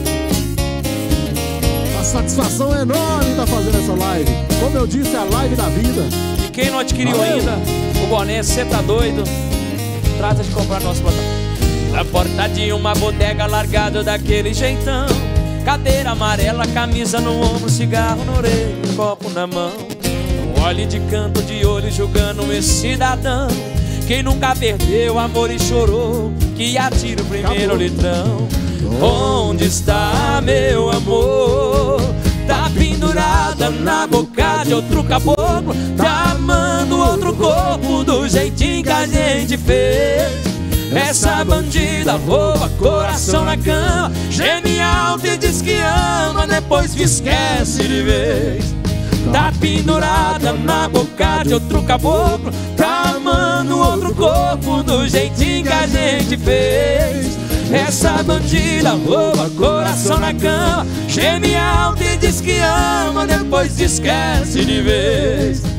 A satisfação é enorme estar fazendo essa live. Como eu disse, é a live da vida. E quem não adquiriu ainda o boné, cê tá doido? Trata de comprar nosso boné. Na porta de uma bodega, largado daquele jeitão, cadeira amarela, camisa no ombro, cigarro na orelha, um copo na mão. Um olho de canto de olho, julgando esse cidadão. Quem nunca perdeu amor e chorou, que atira o primeiro litrão. Onde está meu amor? Tá pendurada na boca de outro caboclo, tá amando outro corpo do jeitinho que a gente fez. Essa bandida rouba coração na cama, geme alto e diz que ama, depois esquece de vez. Tá pendurada na boca de outro caboclo, tá amando outro corpo do jeitinho que a gente fez. Essa bandida rouba coração na cama, geme alto e diz que ama, depois esquece de vez.